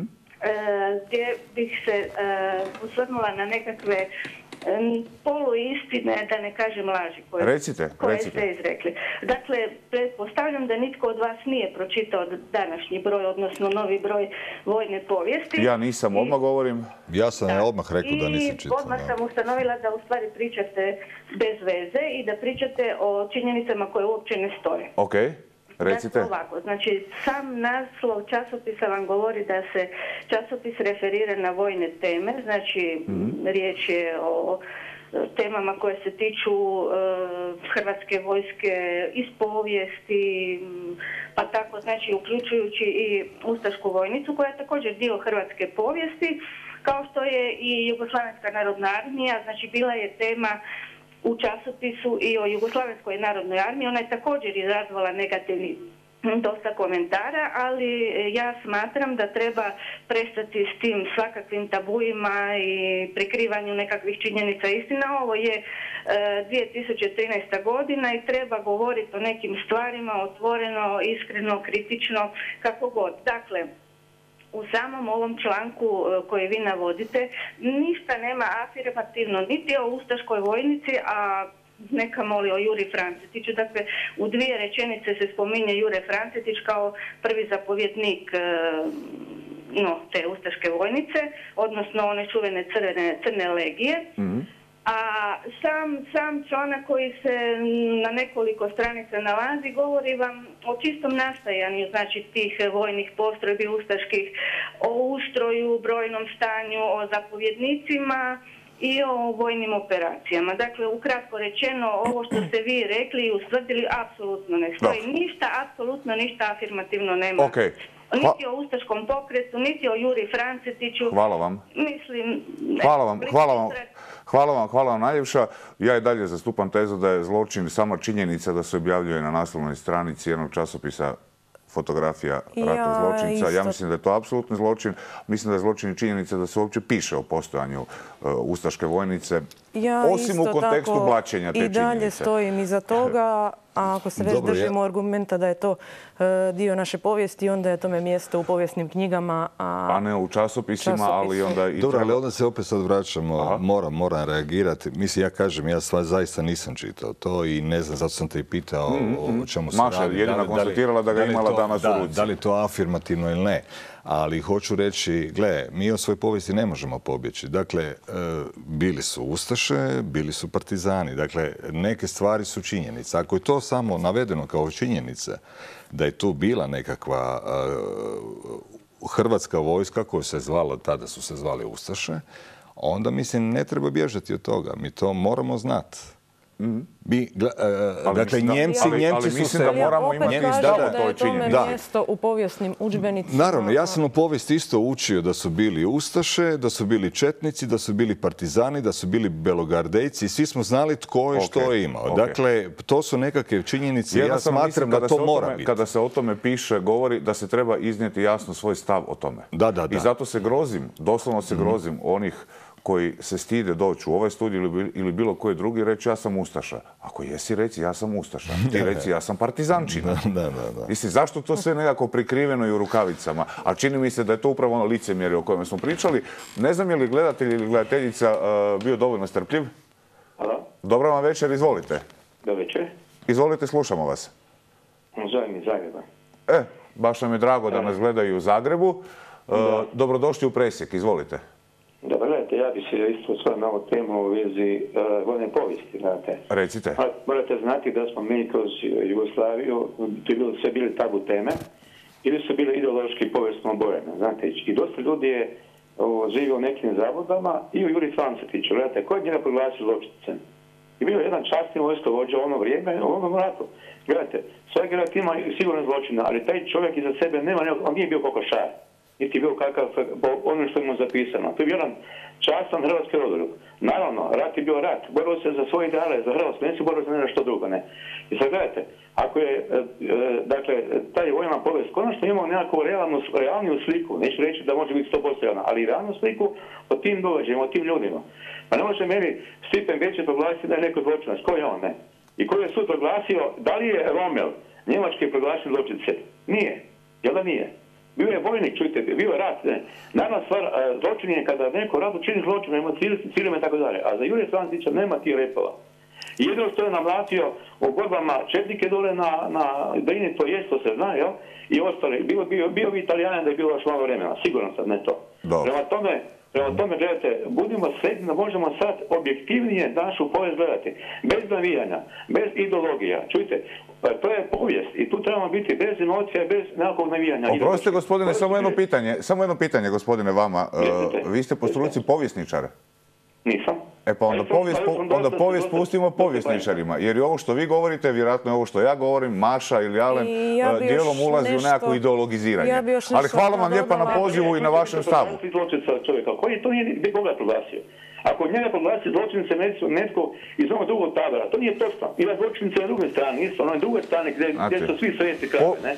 gdje bih se osvrnula na nekakve poluistine, da ne kažem laži koje ste izrekli. Dakle, pretpostavljam da nitko od vas nije pročitao današnji broj, odnosno novi broj Vojne povijesti. Ja nisam, odmah govorim. Ja sam odmah rekao da nisam čitao. I odmah sam ustanovila da u stvari pričate bez veze i da pričate o činjenicama koje uopće ne stoje. Ok, recite. Dakle, ovako, znači sam naslov časopisa vam govori da se časopis referira na vojne teme, znači riječ je o temama koje se tiču Hrvatske vojske iz povijesti, pa tako, znači uključujući i Ustašku vojnicu koja je također dio Hrvatske povijesti, kao što je i Jugoslavenska narodna armija, znači bila je tema u časopisu i o Jugoslavenskoj narodnoj armiji. Ona je također izazvala negativni dosta komentara, ali ja smatram da treba prestati s tim svakakvim tabuima i prikrivanju nekakvih činjenica istina. Ovo je 2013. godina i treba govoriti o nekim stvarima otvoreno, iskreno, kritično, kako god. Dakle, u samom ovom članku koji vi navodite ništa nema afirmativno niti o Ustaškoj vojnici, a neka moli o Juri Francetiću. Dakle, u dvije rečenice se spominje Jure Francetić kao prvi zapovjednik te Ustaške vojnice, odnosno one čuvene crne legije. A sam članak koji se na nekoliko stranica nalazi govori vam o čistom nastajanju, znači tih vojnih postrojbi ustaških, o ustroju, brojnom stanju, o zapovjednicima i o vojnim operacijama. Dakle, ukratko rečeno, ovo što ste vi rekli i ustvrdili apsolutno ne stoji. Ništa, apsolutno ništa afirmativno nema. Niti o Ustaškom pokretu, niti o Juri Francetiću. Hvala vam. Mislim... Hvala vam najljepša. Ja i dalje zastupam tezu da je zločin sama činjenica da se objavljuje na naslovnoj stranici jednog časopisa fotografija ratnog zločinca. Ja mislim da je to apsolutni zločin. Mislim da je zločin i činjenica da se uopće piše o postojanju Ustaške vojnice, osim u kontekstu blaćenja te činjenice. I dalje stojim iza toga, a ako se već držimo argumenta da je to dio naše povijesti, onda je tome mjesto u povijesnim knjigama. A ne u časopisima, ali onda i... Dobro, ali onda se opet sad vraćamo, moram reagirati. Mislim, ja kažem, ja zaista nisam čitao to i ne znam, zato sam te i pitao o čemu se radi. Maša je jedina konstatirala da ga imala danas u ruci. Da li je to afirmativno ili ne. Ali hoću reći, gle, mi od svoje povijesti ne možemo pobjeći. Dakle, bili su Ustaše, bili su partizani. Dakle, neke stvari su činjenice. Ako je to samo navedeno kao činjenica da je tu bila nekakva hrvatska vojska koja se zvala, tada su se zvali Ustaše, onda mislim ne treba bježati od toga. Mi to moramo znati. Dakle, Njemci su se... Opet kažem da je tome mjesto u povijesnim udžbenicima. Naravno, ja sam u povijesti isto učio da su bili Ustaše, da su bili četnici, da su bili partizani, da su bili belogardejci i svi smo znali tko je što je imao. Dakle, to su nekakve činjenice i ja smatram da to mora biti. Kada se o tome piše, govori da se treba iznijeti jasno svoj stav o tome. I zato se grozim, doslovno se grozim onih koji se stide doći u ovaj studij ili bilo koji drugi reći ja sam Ustaša. Ako jesi, reci ja sam Ustaša. Ti reci ja sam partizančina. Mislim, zašto to sve nekako prikriveno i u rukavicama? A čini mi se da je to upravo ono licemjerje o kojem smo pričali. Ne znam je li gledatelj ili gledateljica bio dovoljno strpljiv? Hvala. Dobro vam večer, izvolite. Dobar večer. Izvolite, slušamo vas. Zovem iz Zagreba. Baš nam je drago da nas gledaju u Zagrebu. Dobrodošli u Presjek, izvolite. Dobro, gledajte, ja bi se isto osvrnuo na ovu temu u vezi vojne povijesti, znate. Recite. Morate znati da smo mi kroz Jugoslaviju, to je bilo sve bile tabu teme, ili su bile ideološki povijesno obojene, znate. I dosta ljudi je živio u nekim zavodama i u Juri Francetiću, gledajte, koji je njega proglasio zločincem? I bio jedan časni vojskovođa u ono vrijeme, u onom ratu. Gledajte, svaki rat ima sigurno zločina, ali taj čovjek iza sebe nema, on nije bio kokošar. Niti bio kakav, po ono što je mu zapisano. To je bio jedan častan hrvatski rodoljub. Naravno, rat je bio rat. Borio se za svoje ideale, za Hrvatsku, ne se borio za nešto drugo, ne. I sad gledajte, ako je, dakle, taj vojna povijest, konačno imamo nekakvu realniju sliku, neću reći da može biti 100% realna, ali realnu sliku o tim događajima, o tim ljudima. Pa ne može meni Stipen Bečić proglasiti da je neko zločinac. Ko je on, ne? I koji je sud proglasio, da li je Rommel njemački proglasio zločince? Nije. Jel da nije? Bio je vojnik, čujte, bio je rat. Ne? Naravno stvar, zločin je kada neko rad učini zločin, ima ciljima i tako dalje. A za Jurija Francetića nema tih repova. I jedino što je namlatio u borbama četnike dole na Drini, to jest, to se zna, jel? I ostali. Bio bi Italijanin da je bilo još malo vremena. Sigurno sad, ne to. Prema tome, gledajte, budimo sretni da možemo sad objektivnije našu povijest gledati. Bez navijanja, bez ideologija. Čujte, to je povijest i tu trebamo biti bez emocija, bez nekakvog navijanja. Oprostite, gospodine, samo jedno pitanje, gospodine, vama. Vi ste po struci povjesničar? Nisam. Pa onda povijest pustimo povjesničarima, jer i ovo što vi govorite, vjerojatno je ovo što ja govorim, Maša ili Alen, dijelom ulazi u nekako ideologiziranje. Ali hvala vam lijepa na pozivu i na vašem stavu. Koji to nije koga proglasio? Ako njega proglasi zločince netko iz onog drugog tabora, to nije točno. Ima zločince na drugoj strani, isto, na drugoj strani gdje su svi svijesti krave.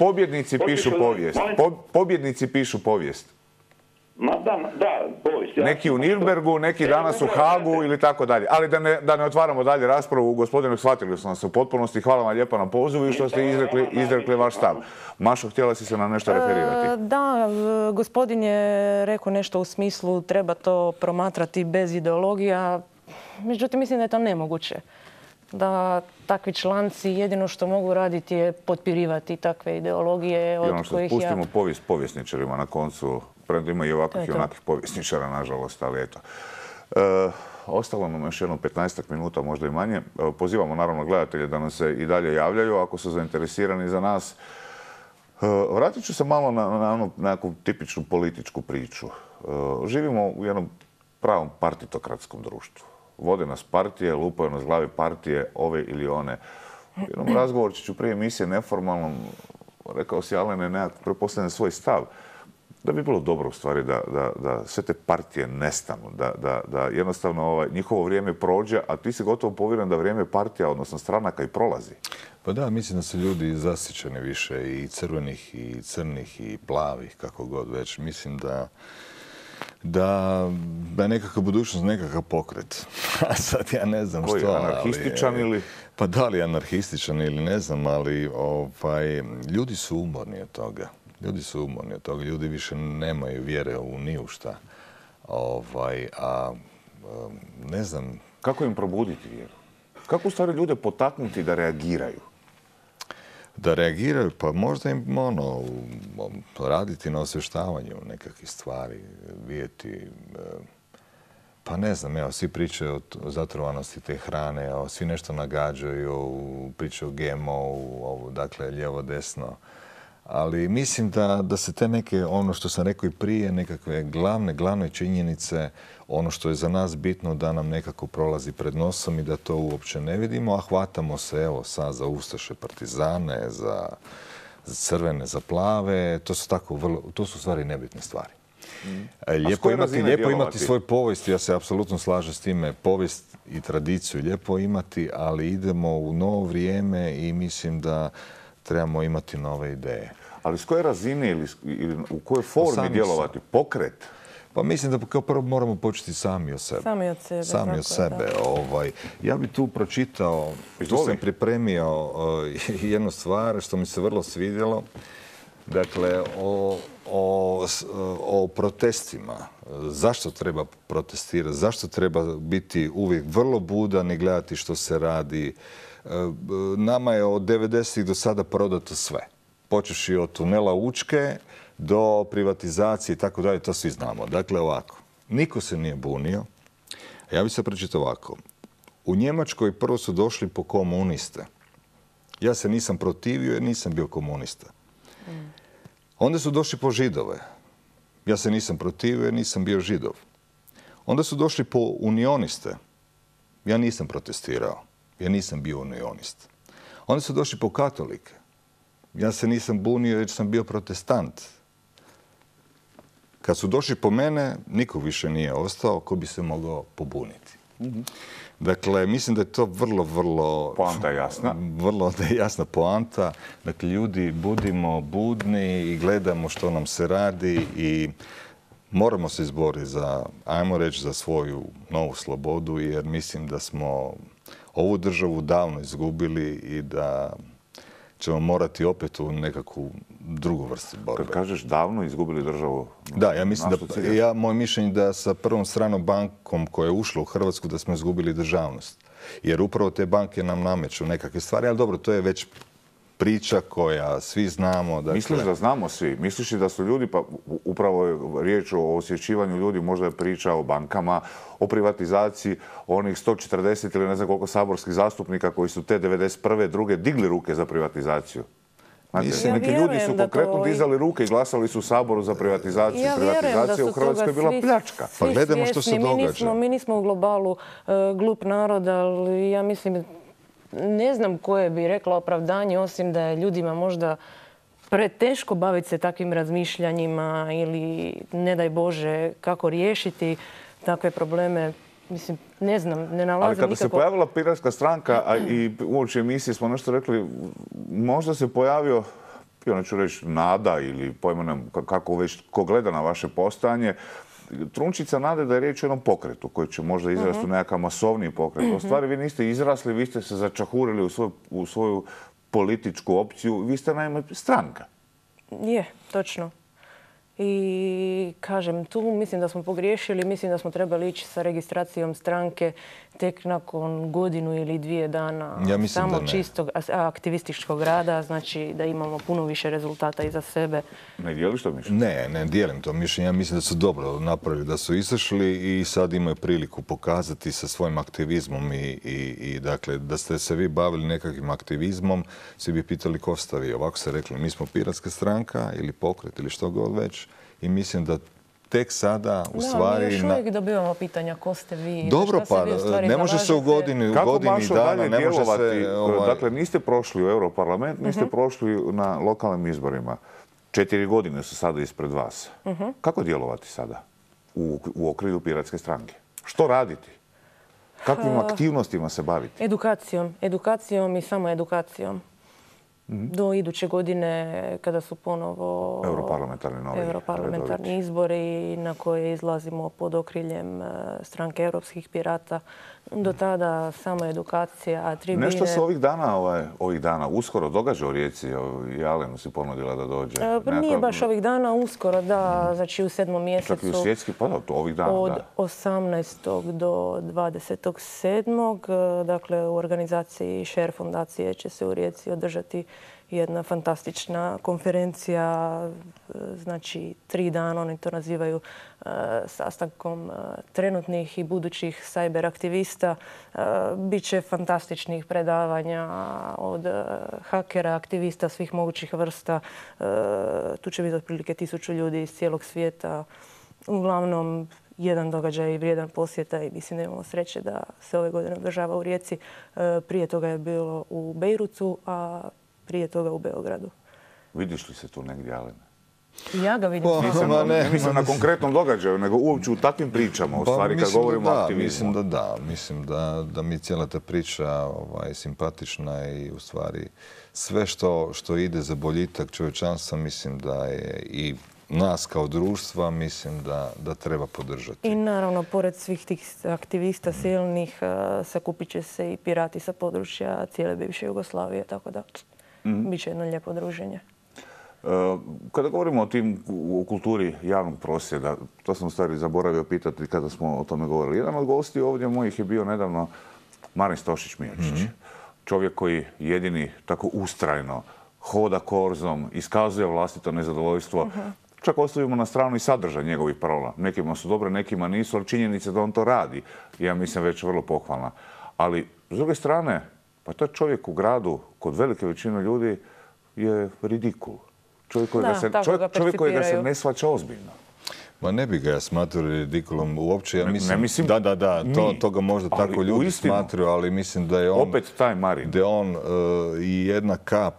Pobjednici pišu povijest. Da, povijest. Neki u Nürnbergu, neki danas u Hagu ili tako dalje. Ali da ne otvaramo dalje raspravu, gospodine, shvatili smo nas u potpunosti. Hvala vam lijepa na pozivu i što ste izrekli vaš stav. Mašo, htjela si se na nešto referirati? Da, gospodin je rekao nešto u smislu treba to promatrati bez ideologija. Međutim, mislim da je to nemoguće. Da takvi članci jedino što mogu raditi je potpirivati takve ideologije od kojih ja... Pustimo povijest povjesničarima na koncu. Premda ima i ovakvih i onakvih povjesničara, nažalost, ali eto. Ostalo nam još jedno 15 minuta, možda i manje. Pozivamo naravno gledatelje da nam se i dalje javljaju ako su zainteresirani za nas. Vratit ću se malo na nekakvu tipičnu političku priču. Živimo u jednom pravom partitokratskom društvu. Vode nas partije, lupaju nas glavi partije, ove ili one. U jednom razgovoru ću prije emisije neformalnom, rekao si Alene, nekako prepostavljam svoj stav. Da bi bilo dobro u stvari da sve te partije nestanu, da jednostavno njihovo vrijeme prođe, a ti si gotovo povjeren da vrijeme partija, odnosno stranaka, i prolazi. Pa da, mislim da su ljudi zasićeni više i crvenih, i crnih, i plavih, kako god već. Mislim da je nekakva budućnost, nekakav pokret. A sad ja ne znam što. Koji, anarhističan ili? Pa da li anarhističan ili ne znam, ali ljudi su umorni od toga. Ljudi više nemaju vjere u ni u šta. Ne znam... Kako im probuditi vjeru? Kako u stvari ljude potaknuti da reagiraju? Da reagiraju, pa možda im raditi na osvještavanju nekakvih stvari, vidjeti... Pa ne znam, evo, svi pričaju o zatrovanosti te hrane, svi nešto nagađaju, pričaju o GMO-u, dakle, lijevo, desno. Ali mislim da se te neke, ono što sam rekao i prije, nekakve glavne činjenice, ono što je za nas bitno da nam nekako prolazi pred nosom i da to uopće ne vidimo, a hvatamo se, evo, sad za ustaše, partizane, za crvene, za plave, to su stvari nebitne stvari. Lijepo imati svoj povijest, ja se apsolutno slažem s time, povijest i tradiciju lijepo imati, ali idemo u novo vrijeme i mislim da trebamo imati nove ideje. Ali s koje razine ili u kojoj formi djelovati? Pokret? Pa mislim da kao prvo moramo početi sami od sebe. Sami od sebe. Ja bi tu pročitao, tu sam pripremio jednu stvar što mi se vrlo svidjelo. Dakle, o protestima. Zašto treba protestirati? Zašto treba biti uvijek vrlo budan i gledati što se radi? Nama je od 90-ih do sada prodato sve. Počevši od tunela Učke do privatizacije i tako dalje, to svi znamo. Dakle, ovako. Niko se nije bunio. Ja bih se pročitao ovako. U Njemačkoj prvo su došli po komuniste. Ja se nisam protivio jer nisam bio komunista. Onda su došli po Židove. Ja se nisam protivio jer nisam bio Židov. Onda su došli po unioniste. Ja nisam protestirao jer nisam bio unionist. Onda su došli po katolike. Ja se nisam bunio jer sam bio protestant. Kad su došli po mene, niko više nije ostao ko bi se mogao pobuniti. Dakle, mislim da je to vrlo... Poanta je jasna. Vrlo jasna poanta. Dakle, ljudi, budimo budni i gledamo što nam se radi i moramo se izboriti za, ajmo reći, za svoju novu slobodu, jer mislim da smo ovu državu davno izgubili i da ćemo morati opet u nekakvu drugu vrstu borbe. Kad kažeš davno izgubili državu... Da, ja mislim da, moje mišljenje da sa prvom stranom bankom koja je ušla u Hrvatsku da smo izgubili državnost. Jer upravo te banke nam nameću nekakve stvari, ali dobro, to je već priča koja svi znamo. Dakle... Misliš da znamo svi? Misliš da su ljudi, pa upravo je riječ o osvješćivanju ljudi, možda je priča o bankama, o onih 140 ili ne znam koliko saborskih zastupnika koji su te 91. druge digli ruke za privatizaciju. Znate, neki ljudi su konkretno dizali ruke i glasali su u Saboru za privatizaciju. Privatizacija u Hrvatskoj je bila pljačka. Pa gledamo što se događa. Mi nismo u globalu glup narod, ali ja mislim, ne znam koje bi rekla opravdanje, osim da je ljudima možda preteško baviti se takvim razmišljanjima ili, ne daj Bože, kako riješiti takve probleme. Mislim, ne znam, ne nalazim ali kada nikako... se pojavila Piratska stranka, a i uoči emisije smo nešto rekli, možda se pojavio, ja neću reći nada ili pojma kako već ko gleda na vaše postojanje, trunčica nade da je riječ o jednom pokretu koji će možda izrasti u nekakav masovniji pokret. U stvari vi niste izrasli, vi ste se začahurili u svoju političku opciju, vi ste naime stranka. Je, točno. I kažem, tu mislim da smo pogriješili, mislim da smo trebali ići sa registracijom stranke tek nakon godinu ili 2 dana samo čistog aktivističkog rada, znači da imamo puno više rezultata iza sebe. Ne dijeliš to mišljenje? Ne dijelim to mišljenje. Ja mislim da su dobro napravili, da su izašli i sad imaju priliku pokazati sa svojim aktivizmom i dakle, da ste se vi bavili nekakvim aktivizmom, svi bi pitali ko ste vi. Ovako ste rekli, mi smo Piratska stranka ili pokret ili što god već i mislim da tek sada u stvari... mi još uvijek dobivamo pitanja ko ste vi. Dobro, pa ne može se u godini dana, ne može se... Dakle, niste prošli u Europarlament, niste prošli na lokalnim izborima. 4 godine su sada ispred vas. Kako djelovati sada u okrilju Piratske stranke? Što raditi? Kakvim aktivnostima se baviti? Edukacijom i samo edukacijom. Do iduće godine kada su ponovo europarlamentarni izbori na koje izlazimo pod okriljem stranke Europskih pirata. Do tada samo edukacija, tribine... Nešto se ovih dana uskoro događa u Rijeci. I Alenu si ponudila da dođe. Nije baš ovih dana uskoro, da. Znači u 7. mjesecu. Čak i u svjetski, pa da, ovih dana, od 18. do 27. Dakle, u organizaciji Share fondacije će se u Rijeci održati jedna fantastična konferencija, znači 3 dana, oni to nazivaju sastankom trenutnih i budućih cyber aktivista. Biće fantastičnih predavanja od hakera, aktivista svih mogućih vrsta. Tu će biti otprilike 1000 ljudi iz cijelog svijeta. Uglavnom, jedan događaj vrijedan posjeta i mislim da imamo sreće da se ove godine održava u Rijeci. Prije toga je bilo u Bejrutu, a prije toga u Beogradu. Vidiš li se tu negdje, Alena? Ja ga vidim. Ne mislim na konkretnom događaju, nego uopće u takvim pričama, u stvari kad govorimo o aktivizmu. Mislim da mi cijela ta priča simpatična i u stvari sve što ide za boljitak čovječanstva, mislim da je i nas kao društva, mislim da treba podržati. I naravno, pored svih tih aktivista silnih, sakupit će se i pirati sa područja cijele bivše Jugoslavije, tako da bit će jedno lijepo druženje. Kada govorimo o kulturi javnog prosvjeda, to sam u stvari zaboravio pitati kada smo o tome govorili. Jedan od gosti ovdje mojih je bio nedavno Marin Stošić-Milčić. Čovjek koji jedini tako ustrajno hoda korzom, iskazuje vlastito nezadovoljstvo. Čak ostavimo na stranu i sadržaj njegovih parola. Nekima su dobre, nekima nisu, ali činjenica da on to radi, ja mislim već vrlo pohvalna. Ali, s druge strane, pa to je čovjek u gradu, kod velike većine ljudi, je ridikul. Čovjek kojega se ne shvaća ozbiljno. Ma ne bi ga ja smatrao ridikulom uopće. Ja mislim, ne mislim da, to ga možda tako ljudi smatraju, ali mislim da je on... Opet taj Marin. Da je on i jedna kap,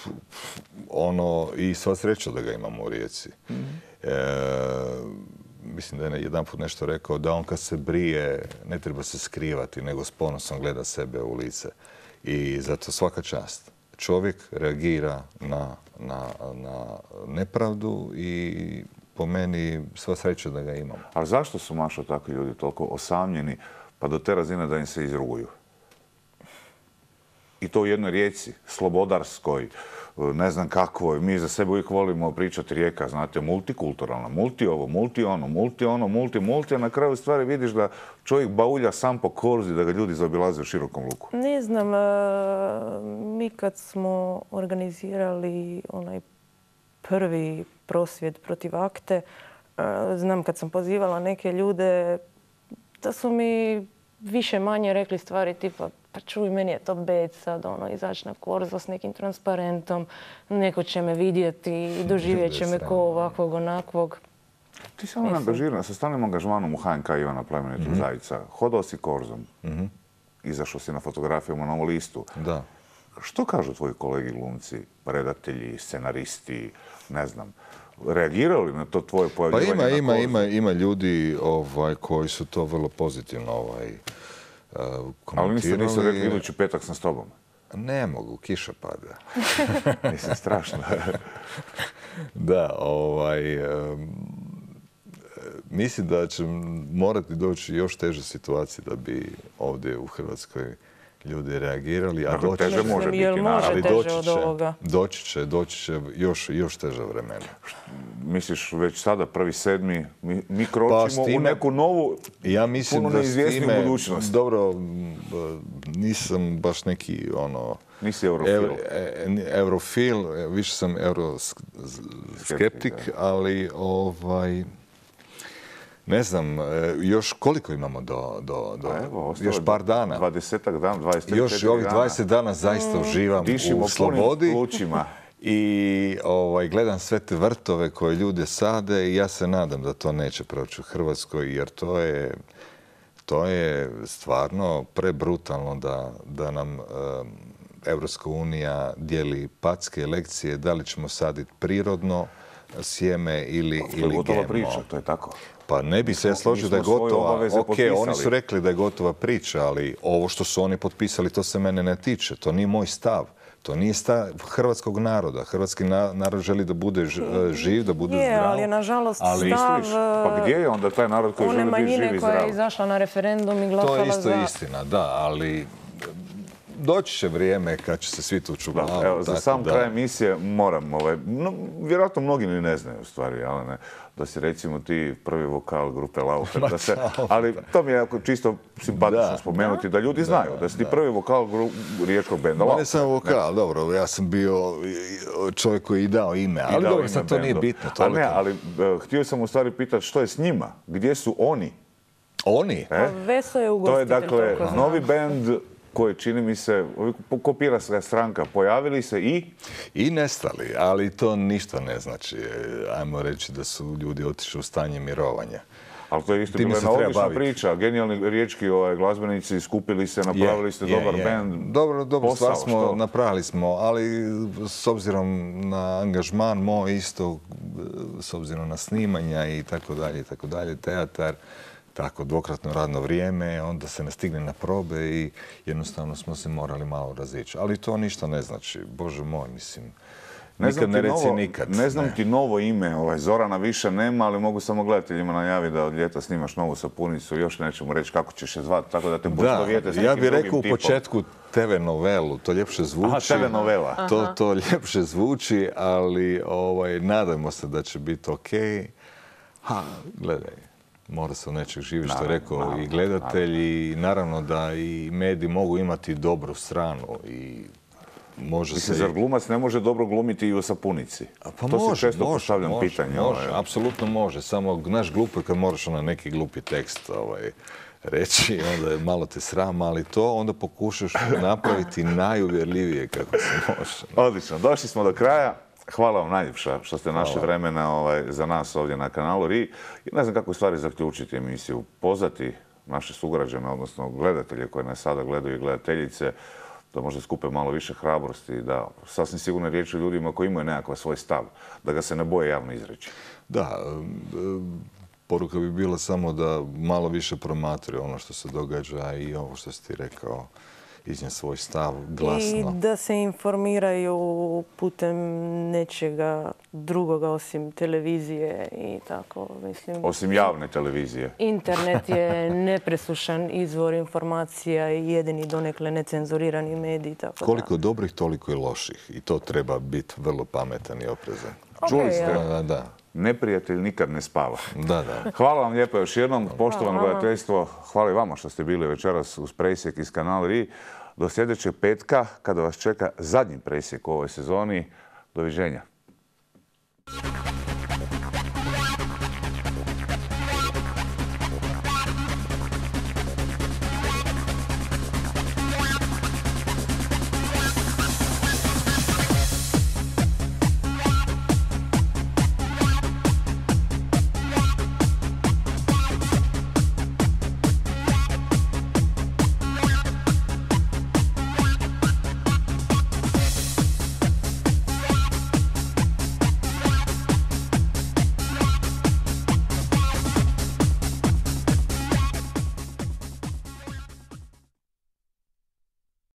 i sva sreća da ga imamo u Rijeci. Mislim da je jedanput nešto rekao da on kad se brije ne treba se skrivati, nego s ponosom gleda sebe u lice. I zato svaka čast. Čovjek reagira na nepravdu i po meni sva sreća da ga imamo. Ali zašto su, Mašo, takvi ljudi toliko osamljeni pa do te razine da im se izruguju? I to u jednoj Rijeci, slobodarskoj, ne znam kakvoj. Mi za sebe uvijek volimo pričati Rijeka, znate, multikulturalna, multi ovo, multi ono, multi, a na kraju stvari vidiš da čovjek baulja sam po korzi, da ga ljudi zaobilaze u širokom luku. Ne znam, mi kad smo organizirali onaj prvi prosvjed protiv akte, znam kad sam pozivala neke ljude, da su mi više manje rekli stvari tipa pa čuj, meni je to bed sad, izaći na korzo s nekim transparentom, neko će me vidjeti, doživjet će me ko ovakvog, onakvog. Ti si ono angažiran sa stalnim angažmanom u HNK Ivana Plemenitog Zajica. Hodao si korzom, izašao si na fotografijama na ovom listu. Da. Što kažu tvoji kolegi glumci, redatelji, scenaristi, ne znam, reagirali li na to tvoje pojavljivanje na korzu? Ima ljudi koji su to vrlo pozitivno komentirali. Ali nisu rekli idući petak sam s tobom? Ne mogu, kiša pada. Mislim, strašno. Da, mislim da će morati doći još teže situacije da bi ovdje u Hrvatskoj ljudi reagirali, a doći će još teža vremena. Misliš već sada, 1.7. mi kročimo u neku novu, puno neizvjesniju budućnost? Dobro, nisam baš neki Nisi eurofil? Eurofil, više sam euroskeptik, ali ne znam, još koliko imamo još par dana. 20-ak dana, 23 još ovih 20 dana zaista uživam u slobodi. I gledam sve te vrtove koje ljude sade i ja se nadam da to neće proći u Hrvatskoj, jer to je stvarno prebrutalno da nam Europska unija dijeli packe lekcije, da li ćemo saditi prirodno sjeme ili GMO. To je gotova priča, to je tako. Pa ne bi se ja složio da je gotova. Ok, oni su rekli da je gotova priča, ali ovo što su oni potpisali, to se mene ne tiče. To nije moj stav. To nije stav hrvatskog naroda. Hrvatski narod želi da bude živ, da bude zdrav. Ali je nažalost stav pa gdje je onda taj narod koji želi biti živ i zdrav? koja je izašla na referendum i glasala za... To je isto istina, da, ali doći će vrijeme kad će se svi tući u glavu. Evo, za sam kraj emisije moram, vjerojatno mnogi ni ne znaju u stvari, da si recimo ti prvi vokal grupe Laufer. Ali to mi je čisto simpatično spomenuti, da ljudi znaju da si ti prvi vokal riječkog benda Laufer. Ne samo vokal, dobro, ja sam bio čovjek koji je dao ime, ali dobro, sad to nije bitno. Ali htio sam u stvari pitati što je s njima, gdje su oni? Oni? Veso je ugostitelj. To je dakle novi bend koji, čini mi se, kopira se stranka, pojavili se i nestali, ali to ništa ne znači. Ajmo reći da su ljudi otišli u stanje mirovanja. Ali to je isto bila jedna odlična priča. Genijalni riječki glazbenici skupili se, napravili ste dobar bend. Dobro, stvar smo, napravili smo, ali s obzirom na angažman moj isto, s obzirom na snimanja i tako dalje, teatar, tako dvokratno radno vrijeme, onda se ne stigne na probe i jednostavno smo se morali malo razići. Ali to ništa ne znači. Bože moj, mislim, Nikad ne reci nikad. Ne znam ti novo ime, Zorana više nema, ali mogu samo gledateljima najaviti da od ljeta snimaš novu sapunicu, još nećemo reći kako ćeš je zvati, tako da te poistovijete s nekim ja drugim bih tipom. rekao u početku TV novelu, to ljepše zvuči. Aha, TV novela. To ljepše zvuči, ali nadajmo se da će biti okej. Gledaj, mora se od nečeg živjeti, što je rekao i gledatelj, i naravno da i mediji mogu imati dobru stranu i može se... Zar glumac ne može dobro glumiti i u sapunici? Pa to može, si često postavljam pitanje. Može, apsolutno može. Samo, znaš, glupo je kad moraš na neki glupi tekst reći, onda je malo te srama, ali to onda pokušaš napraviti najuvjerljivije kako se može. Odlično, došli smo do kraja. Hvala vam najljepša što ste našli vremena za nas ovdje na kanalu RI. I ne znam kako stvari zaključiti emisiju. Pozvati naše sugrađane, odnosno gledatelje koje nas sada gledaju i gledateljice, da možda skupe malo više hrabrosti, da sasvim sigurno riječ o ljudima koji imaju nekakav svoj stav, da ga se ne boje javno izreći. Da, poruka bi bila samo da malo više promatraju ono što se događa i ovo što si ti rekao, iznijeti svoj stav glasno. I da se informiraju putem nečega drugoga osim televizije i tako, mislim. Osim javne televizije. Internet je nepresušan izvor informacija i jedini donekle necenzurirani medij. Tako koliko dobrih, toliko i loših. I to treba biti vrlo pametan i oprezan. Čuli ste? Da. Neprijatelj nikad ne spava. Da. Hvala vam lijepo još jednom. Poštovano gledateljstvo, hvala i vama što ste bili večeras uz presjek iz kanala RI. Do sljedećeg petka, kada vas čeka zadnji presjek u ovoj sezoni. Doviđenja.